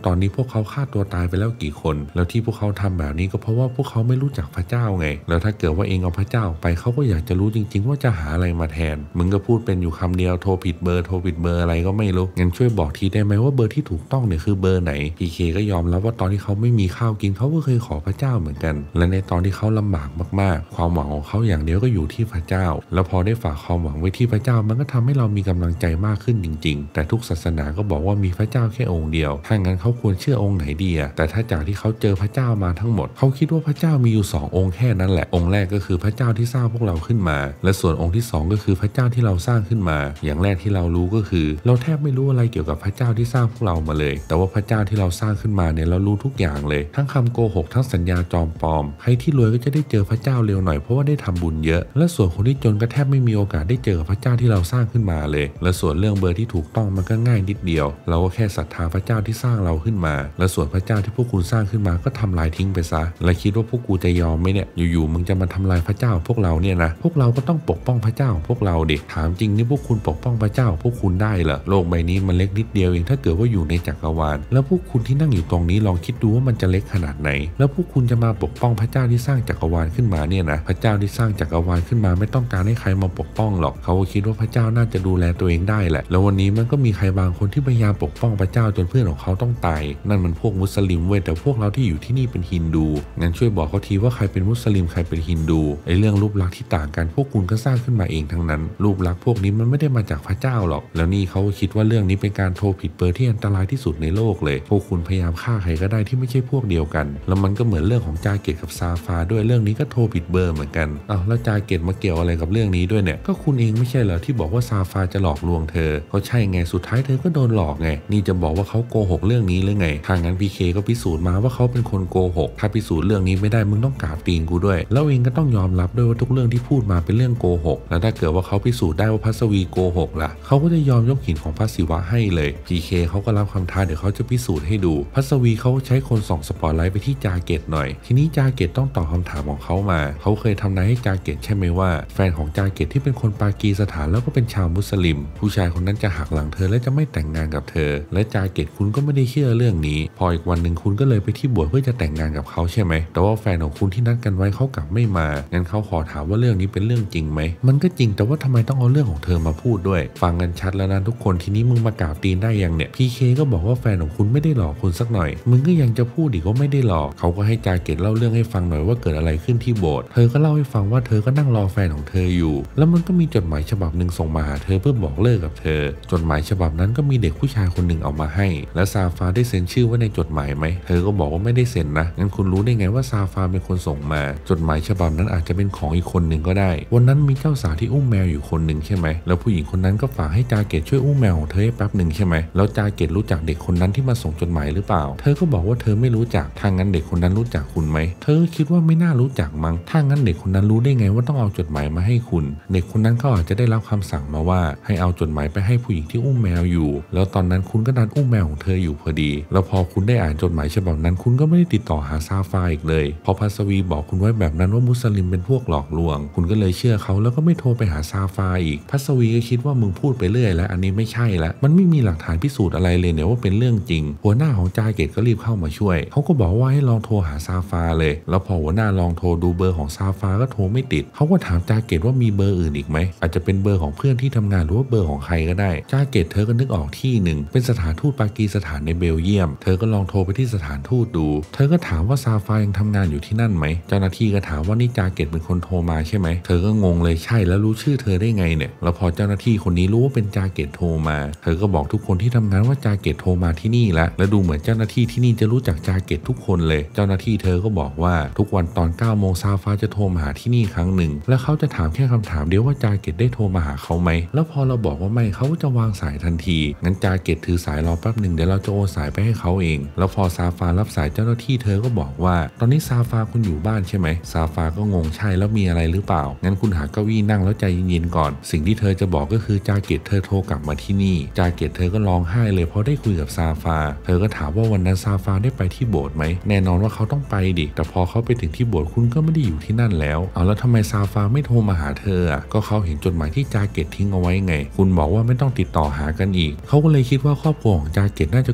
ตอนนี้พวกเขาฆ่าตัวตายไปแล้วกี่คนแล้วที่พวกเขาทำแบบนี้ก็เพราะว่าพวกเขาไม่รู้จักพระเจ้าไงแล้วถ้าเกิดว่าเองเอาพระเจ้าไปเขาก็อยากจะรู้จริงๆว่าจะหาอะไรมาแทนมึงก็พูดเป็นอยู่คำเดียวโทรผิดเบอร์โทรผิดเบอร์อะไรก็ไม่รู้งั้นช่วยบอกทีได้ไหมว่าเบอร์ที่ถูกต้องเนี่ยคือเบอร์ไหนพีเคก็ยอมรับว่าตอนที่เขาไม่มีข้าวกินเขาก็เคยขอพระเจ้าเหมือนกันและในตอนที่เขาลำบากมากๆความหวังของเขาอย่างเดียวก็อยู่ที่พระเจ้าแล้วพอได้ฝากความหวังไว้ที่พระเจ้ามันก็ทำให้เรามีกำลังใจมากขึ้นจริงๆแต่ทุกศาสนาก็บอกว่ามีพระเจ้าแค่องค์เดียวถ้างั้นเขาควรเชื่อองค์ไหนดีอะแต่ถ้าจากที่เขาเจอพระเจ้ามาทั้งหมดเขาคิดว่าพระเจ้ามีอยู่สององค์แค่นั้นแหละองค์แรกก็คือพระเจ้าที่สร้างพวกเราขึ้นมาและส่วนองค์ที่สองก็คือพระเจ้าที่เราสร้างขึ้นมาอย่างแรกที่เรารู้ก็คือเราแทบไม่รู้อะไรเกี่ยวกับพระเจ้าที่สร้างพวกเรามาเลยแต่ว่าพระเจ้าที่เราสร้างขึ้นมาเนี่ยเรารู้ทุกอย่างเลยทั้งคำโกหกทั้งสัญญาจอมปลอมใครที่รวยก็จะได้เจอพระเจ้าเร็วหน่อยเพราะว่าได้ทำบุญเยอะและส่วนคนที่จนก็แทบไม่มีโอกาสได้เจอพระเจ้าที่เราสร้างขึ้นมาเลยและส่วนเรื่องเบอร์ที่ถูกต้องมันก็ง่ายนิดเดียวเราก็แค่ศรัทธาพระเจ้าที่สร้างเราขึ้นมาและส่วนพระเจ้าที่พวกคุณสร้างขึ้นมาก็ทำลายทิ้งไปซะและคิดว่าพวกกูจะยอมไหมเนี่ยอยู่ๆมึงจะมาทำลายพระเจ้าพวกเราเนี่ยนะพวกเราก็ต้องปกป้องพระเจ้าพวกเราเด็กถามจริงนี่พวกคุณปกป้องพระเจ้าพวกคุณได้เหรอโลกใบนี้มันเล็กนิดเดียวเองถ้าเกิดว่าอยู่ในจักรวาลแล้วพวกคุณที่นั่งอยู่ตรงนี้ลองคิดดูว่ามันจะเล็กขนาดไหนแล้วพวกคุณจะมาปกป้องพระเจ้าที่สร้างจักรวาลขึ้นมาเนี่ยนะพระเจ้าที่สร้างจักรวาลขึ้นมาไม่ต้องการให้ใครมาปกป้องหรอกเขาคิดว่าพระเจ้าน่าจะดูแลตัวเองได้แหละแล้ววันนี้มันก็มีใครบางคนที่พยายามปกป้องพระเจ้าจนเพื่อนของเขาต้องตายนั่นมันพวกมุสลิมเว้ยแต่พวกเราที่อยู่ที่นี่เป็นฮินดูงั้นช่วยบอกเขาทีว่าใครเป็นมุสลิมใครเป็นฮินดูไอ้เรื่องรูปลักษณ์ที่ต่างกันพวกคุณก็สร้างขึ้นมาเองทั้งนั้นรูปลักษณ์พวกนี้มันไม่ได้มาจากพระเจ้าหรอกแล้วนี่เขาคิดว่าเรื่องนี้เป็นการโทรผิดเบอร์ที่อันตรายที่สุดในโลกเลยพวกคุณพยายามฆ่าใครก็ได้ที่ไม่ใช่พวกเดียวกันแล้วมันก็เหมือนเรื่องของจาเกตกับซาฟาด้วยเรื่องนี้ก็โทรผิดเบอร์เหมือนกันอ้าวแล้วจาเกตมาเกี่ยวอะไรกับเรื่องนี้ด้วยเนี่ยก็คุณเองไม่ใช่เหรอที่บอกว่าซาฟาจะหลอกลวงเธอเขาใช่ไงสุดท้ายเธอก็โดนหลอกไงนี่จะบอกว่าเขาโกหกเรื่องนี้หรือไงทางนั้นพีเคก็พิสูจน์มาว่าเขาเป็นคนโกหกถ้าพิสูจน์เรื่องนี้ไม่ได้มึงต้องกราบตีนกูด้วยแล้วเองก็ต้องยอมรับด้วยว่าทุกเรื่องที่พูดมาเป็นเรื่องโกหกแล้วถ้าเกิดว่าเขาพิสูจน์ได้ว่าพัสวีโกหกล่ะเขาก็จะยอมยกหินของพระศิวะให้เลยพีเคเขาก็รับคำท้าเดี๋ยวเขาจะพิสูจน์ให้ดูพัสวีเขาใช้คนส่องสปอตไลท์ไปที่จาเกตหน่อยทีนี้จาเกตต้องตอบคำถามของเขามาเขาเคยทำนายให้จาเกตใช่ไหมว่าแฟนของจาเกตที่เป็นคนปากีสถานแล้วก็เป็นชาวมุสลิมผู้ชายคนนั้นจะหักหลังเธอและจะไม่แต่งงานกับเธอและจาเกตคุณก็ไม่ได้เชื่อเรื่องนี้พออีกวันหนึ่งคุณก็เลยไปที่โบสถ์เพื่อจะแต่งงานกับเขาใช่ไหมแต่ว่าแฟนของคุณที่นัดกันไว้เขากลับไม่มางั้นเขาขอถามว่าเรื่องนี้เป็นเรื่องจริงไหมมันก็จริงแต่ว่าทำไมต้องเอาเรื่องของเธอมาพูดด้วยฟังกันชัดแล้วนะทุกคนทีนี้มึงมากล่าวตีนได้ยังเนี่ยพีเคก็บอกว่าแฟนของคุณไม่ได้หลอกคุณสักหน่อยมึงก็ยังจะพูดอีกว่าไม่ได้หลอกเขาก็ให้จาเกตเล่าเรื่องให้ฟังหน่อยว่าเกิดอะไรขึ้นที่โบสถ์เธอก็เล่าให้ฟังว่าเธอก็นั่งรอแฟนของเธออยู่แล้วมันก็มีจดหมายฉบับหนึ่งส่งมาหาเธอเพื่อบอกเลิกกับเธอจดหมายฉบับนั้นก็มีเด็กผู้ชายคนหนึ่งเอามาให้และซาฟาได้เซ็นชื่อไว้ในจดหมายไหมเธอก็บอกว่าไม่ได้เซ็นนะงั้นคุณรู้ได้ไงว่าซาฟาเป็นคนส่งมาจดหมายฉบับนั้นอาจจะเป็นของอีกคนหนึ่งก็ได้วันนั้นมีเจ้าสาวที่อุ้มแมวอยู่คนหนึ่งใช่ไหมแล้วผู้หญิงคนนั้นก็ฝากให้จาเกตช่วยอุ้มแมวของเธอให้แป๊บหนึ่งใช่ไหมแล้วจาเกตรู้จักเด็กคนนั้นที่มาส่งจดหมายหรือเปล่าเธอก็บอกว่าเธอไม่รู้จักถ้างั้นเด็กคนนั้นรู้จักคุณไหมเธอคิดว่าไม่น่ารู้จักมั้งถ้างั้นเด็กคนนั้นรู้ได้ไงว่าต้องเอาจดหมายมาให้คุณเด็กคนนั้นก็อาจจะได้รับคำสั่งมาว่าให้เอาจดหมายไปให้ผู้หญิงที่อุ้มแมวอยู่แล้วตอนนั้นคุณก็ดันอุ้มแมวของเธออยู่พอดีแล้วพอคุณได้อ่านจดหมายฉบับนั้นคุณก็ไม่ได้ติดต่อหาซาฟาอีกเลยเพราะพัสวีบอกคุณไว้แบบนั้นว่ามุสลิมเป็นพวกหลอกลวงคุณก็เลยเชื่อเขาแล้วก็ไม่โทรไปหาซาฟาอีกพัสวีก็คิดว่ามึงพูดไปเรื่อยแล้วอันนี้ไม่ใช่ละมันไม่มีหลักฐานพิสูจน์อะไรเลยเนี่ยว่าเป็นเรื่องจริงหัวหน้าของจาเกตก็รีบเข้ามาช่วยเขาก็บอกว่าให้ลองโทรหาซาฟาเลยแล้วพอหัวหน้าลองโทรดูเบอร์ของซาฟาก็โทรไม่ติดเขาก็ถามจาเกตว่ามีเบอร์อื่นอีกไหมอาจจะเป็นเบอร์ของเพื่อนที่ทำงานหรือว่าเบอร์ของใครก็ได้จาเกตเธอก็นึกออกที่หนึ่งเป็นสถานทูตปากีสถานในเบลเยียมเธอก็ลองโทรไปที่สถานทูตดูเธอก็ถามว่าซาฟายังทำงานอยู่ที่นั่นไหมเจ้าหน้าที่ก็ถามว่านี่จาเกตเป็นคนโทรมาใช่ไหมเธอก็งงเลยใช่แล้วรู้ชื่อเธอได้ไงเนี่ยแล้วพอเจ้าหน้าที่คนนี้รู้ว่าเป็นจาเกตโทรมาเธอก็บอกทุกคนที่ทำงานว่าจาเกตโทรมาที่นี่แล้วและดูเหมือนเจ้าหน้าที่ที่นี่จะรู้จักจาเกตทุกคนเลยเจ้าหน้าที่เธอก็บอกว่าทุกวันตอนเก้าโมงซาฟาจะโทรมาหาที่นี่ครั้งหนึ่งแล้วเขาจะถามแค่คำถามเดียวว่าจาเกตได้โทรมาหาเขาไหมแล้วพอเราบอกว่าไม่เขาก็จะวางสายทันทีงั้นจาเกตถือสายรอแป๊บหนึ่งเดี๋ยวเราจะโอนสายไปให้เขาเองแล้วพอซาฟารับสายเจ้าหน้าที่เธอก็บอกว่าตอนนี้ซาฟาคุณอยู่บ้านใช่ไหมซาฟาก็งงใช่แล้วมีอะไรหรือเปล่างั้นคุณหาเก้าอี้นั่งแล้วใจเย็นๆก่อนสิ่งที่เธอจะบอกก็คือจาเกตเธอโทรกลับมาที่นี่จาเกตเธอก็ร้องไห้เลยเพราะได้คุยกับซาฟาเธอก็ถามว่าวันนั้นซาฟาได้ไปที่โบสถ์ไหมแน่นอนว่าเขาต้องไปดิแต่พอเขาไปถึงที่โบสถ์คุณก็ไม่ได้อยู่ที่นั่นแล้วเอาแล้วทำไมซาฟาไม่โทรมาหาเธออ่ะก็เขาเห็นจดหมายที่จาเกตทิ้งเอาไว้ไงคุณบอกว่าไม่ต้องติดต่อหากันอีกเขาก็เลยคิดว่าครอบครัวของจาเกตน่าจะกดดัน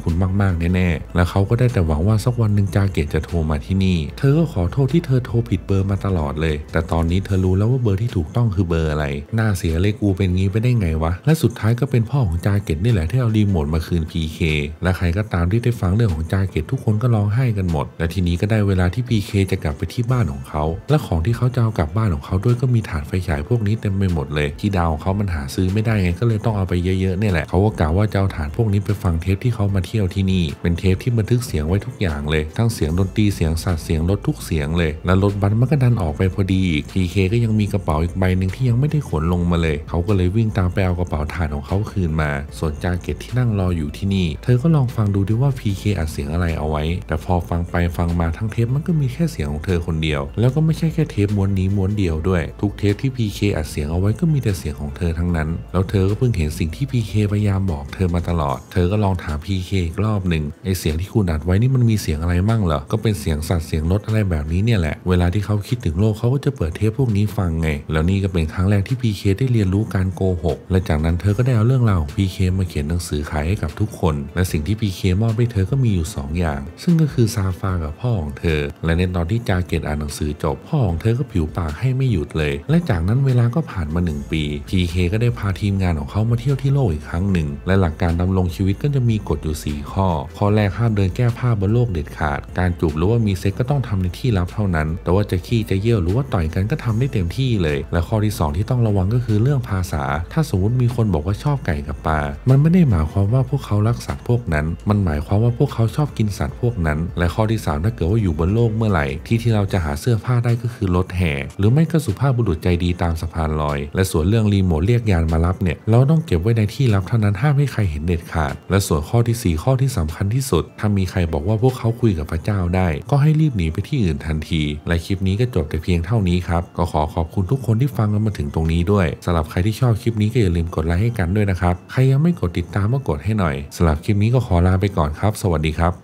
คุณมากๆแน่ๆและเขาก็ได้แต่หวังว่าสักวันหนึ่งจาเกตจะโทรมาที่นี่เธอก็ขอโทษที่เธอโทรผิดเบอร์มาตลอดเลยแต่ตอนนี้เธอรู้แล้วว่าเบอร์ที่ถูกต้องคือเบอร์อะไรน่าเสียเลยกูเป็นงี้ไปได้ไงวะและสุดท้ายก็เป็นพ่อของจาเกตนี่แหละที่เอารีโมทมาคืน พี เค และใครก็ตามที่ได้ฟังเรื่องของจาเกตทุกคนก็ร้องไห้กันหมดและทีนี้ก็ได้เวลาที่ พี เค จะกลับไปที่บ้านของเขาและของที่เขาจะเอากลับบ้านของเขาด้วยก็มีถ่านไฟฉายพวกนี้เต็มไปหมดเลยที่ดาวของเขามันหาซื้อไม่ได้ไงก็เลยต้องเอาไปเยอะๆเนี่ยแหละเขาก็กล่าวว่าจะเอาถ่านพวกนี้ไปฟังเทปที่เขามาเที่ยวที่นี่เป็นเทปที่บันทึกเสียงไว้ทุกอย่างเลยทั้งเสียงดนตรีเสียงสัตว์เสียงรถทุกเสียงเลยและรถบัสมันก็ดันออกไปพอดีอีก พี เค ก็ยังมีกระเป๋าอีกใบหนึ่งที่ยังไม่ได้ขนลงมาเลยเขาก็เลยวิ่งตามไปเอากระเป๋าถ่านของเขาคืนมาส่วนจาเกตที่นั่งรออยู่ที่นี่เธอก็ลองฟังดูดิว่า พี เค อัดเสียงอะไรเอาไว้แต่พอฟังไปฟังมาทั้งเทปมันก็มีแค่เสียงของเธอคนเดียวแล้วก็ไม่ใช่แค่เทปม้วนนี้ม้วนเดียวด้วยทุกเทปที่ พี เค อัดเสียงเอาไว้ก็มีแต่เสียงของเธอทั้งนั้นแล้วเธอก็เพิ่งเห็นสิ่งที่ พี เค พยายามบอกเธอมาตลอดเธอก็ลองถาม พี เค อีกรอบหนึ่งไอเสียงที่คุณอัดไว้นี่มันมีเสียงอะไรมั่งเหรอก็เป็นเสียงสัตว์เสียงรถอะไรแบบนี้เนี่ยแหละเวลาที่เขาคิดถึงโลกเขาก็จะเปิดเทปพวกนี้ฟังไงแล้วนี่ก็เป็นครั้งแรกที่ พี เค ได้เรียนรู้การโกหกและจากนั้นเธอก็ได้เอาเรื่องราวของ พี เค มาเขียนหนังสือขายให้กับทุกคนและสิ่งที่ พี เค มอบให้เธอก็มีอยู่สองอย่างซึ่งก็คือซาฟากับพ่อของเธอและในตอนที่จาเกตอ่านหนังสือจบพ่อของเธอก็ผิวปากให้ไม่หยุดเลยและจากนั้นเวลาก็ผ่านมาหนึ่งปี พี เค ก็ได้พาทีมงานของเขามาเที่ยวที่โลกอีกครั้งหนึ่งและหลักการดำรงชีวิตก็จะมีกฎอยู่สี่ข้อข้อแรกห้ามเดินแก้ผ้าบนโลกเด็ดขาดการจูบหรือว่ามีเซ็กก็ต้องทำในที่ลับเท่านั้นแต่ว่าจะขี้จะเยี่ยวหรือว่าต่อยกันก็ทำได้เต็มที่เลยและข้อที่สองที่ต้องระวังก็คือเรื่องภาษาถ้าสมมติมีคนบอกว่าชอบไก่กับปลามันไม่ได้หมายความว่าพวกเขารักสัตว์พวกนั้นมันหมายความว่าพวกเขาชอบกินสัตว์พวกนั้นและข้อที่สามถ้าเกิดว่าอยู่บนโลกเมื่อไหร่ที่ที่เราจะหาเสื้อผ้าได้ก็คือรถแห่หรือไม่ก็สุภาพบุรุษใจดีตามสะพานลอยและส่วนเรื่องรีโมทเรียกยานมารับเนี่ยเราต้องเก็บไว้ในที่ลับเท่านั้นห้ามให้ใครเห็นเด็ดขาดและส่วนข้อที่สี่ข้อที่สำคัญที่สุดถ้ามีใครบอกว่าพวกเขาคุยกับพระเจ้าได้ก็ให้รีบหนีไปที่อื่นทันทีและคลิปนี้ก็จบแต่เพียงเท่านี้ครับก็ขอขอบคุณทุกคนที่ฟังกันมาถึงตรงนี้ด้วยสำหรับใครที่ชอบคลิปนี้ก็อย่าลืมกดไลค์ให้กันด้วยนะครับใครยังไม่กดติดตามก็กดให้หน่อยสำหรับคลิปนี้ก็ขอลาไปก่อนครับสวัสดีครับ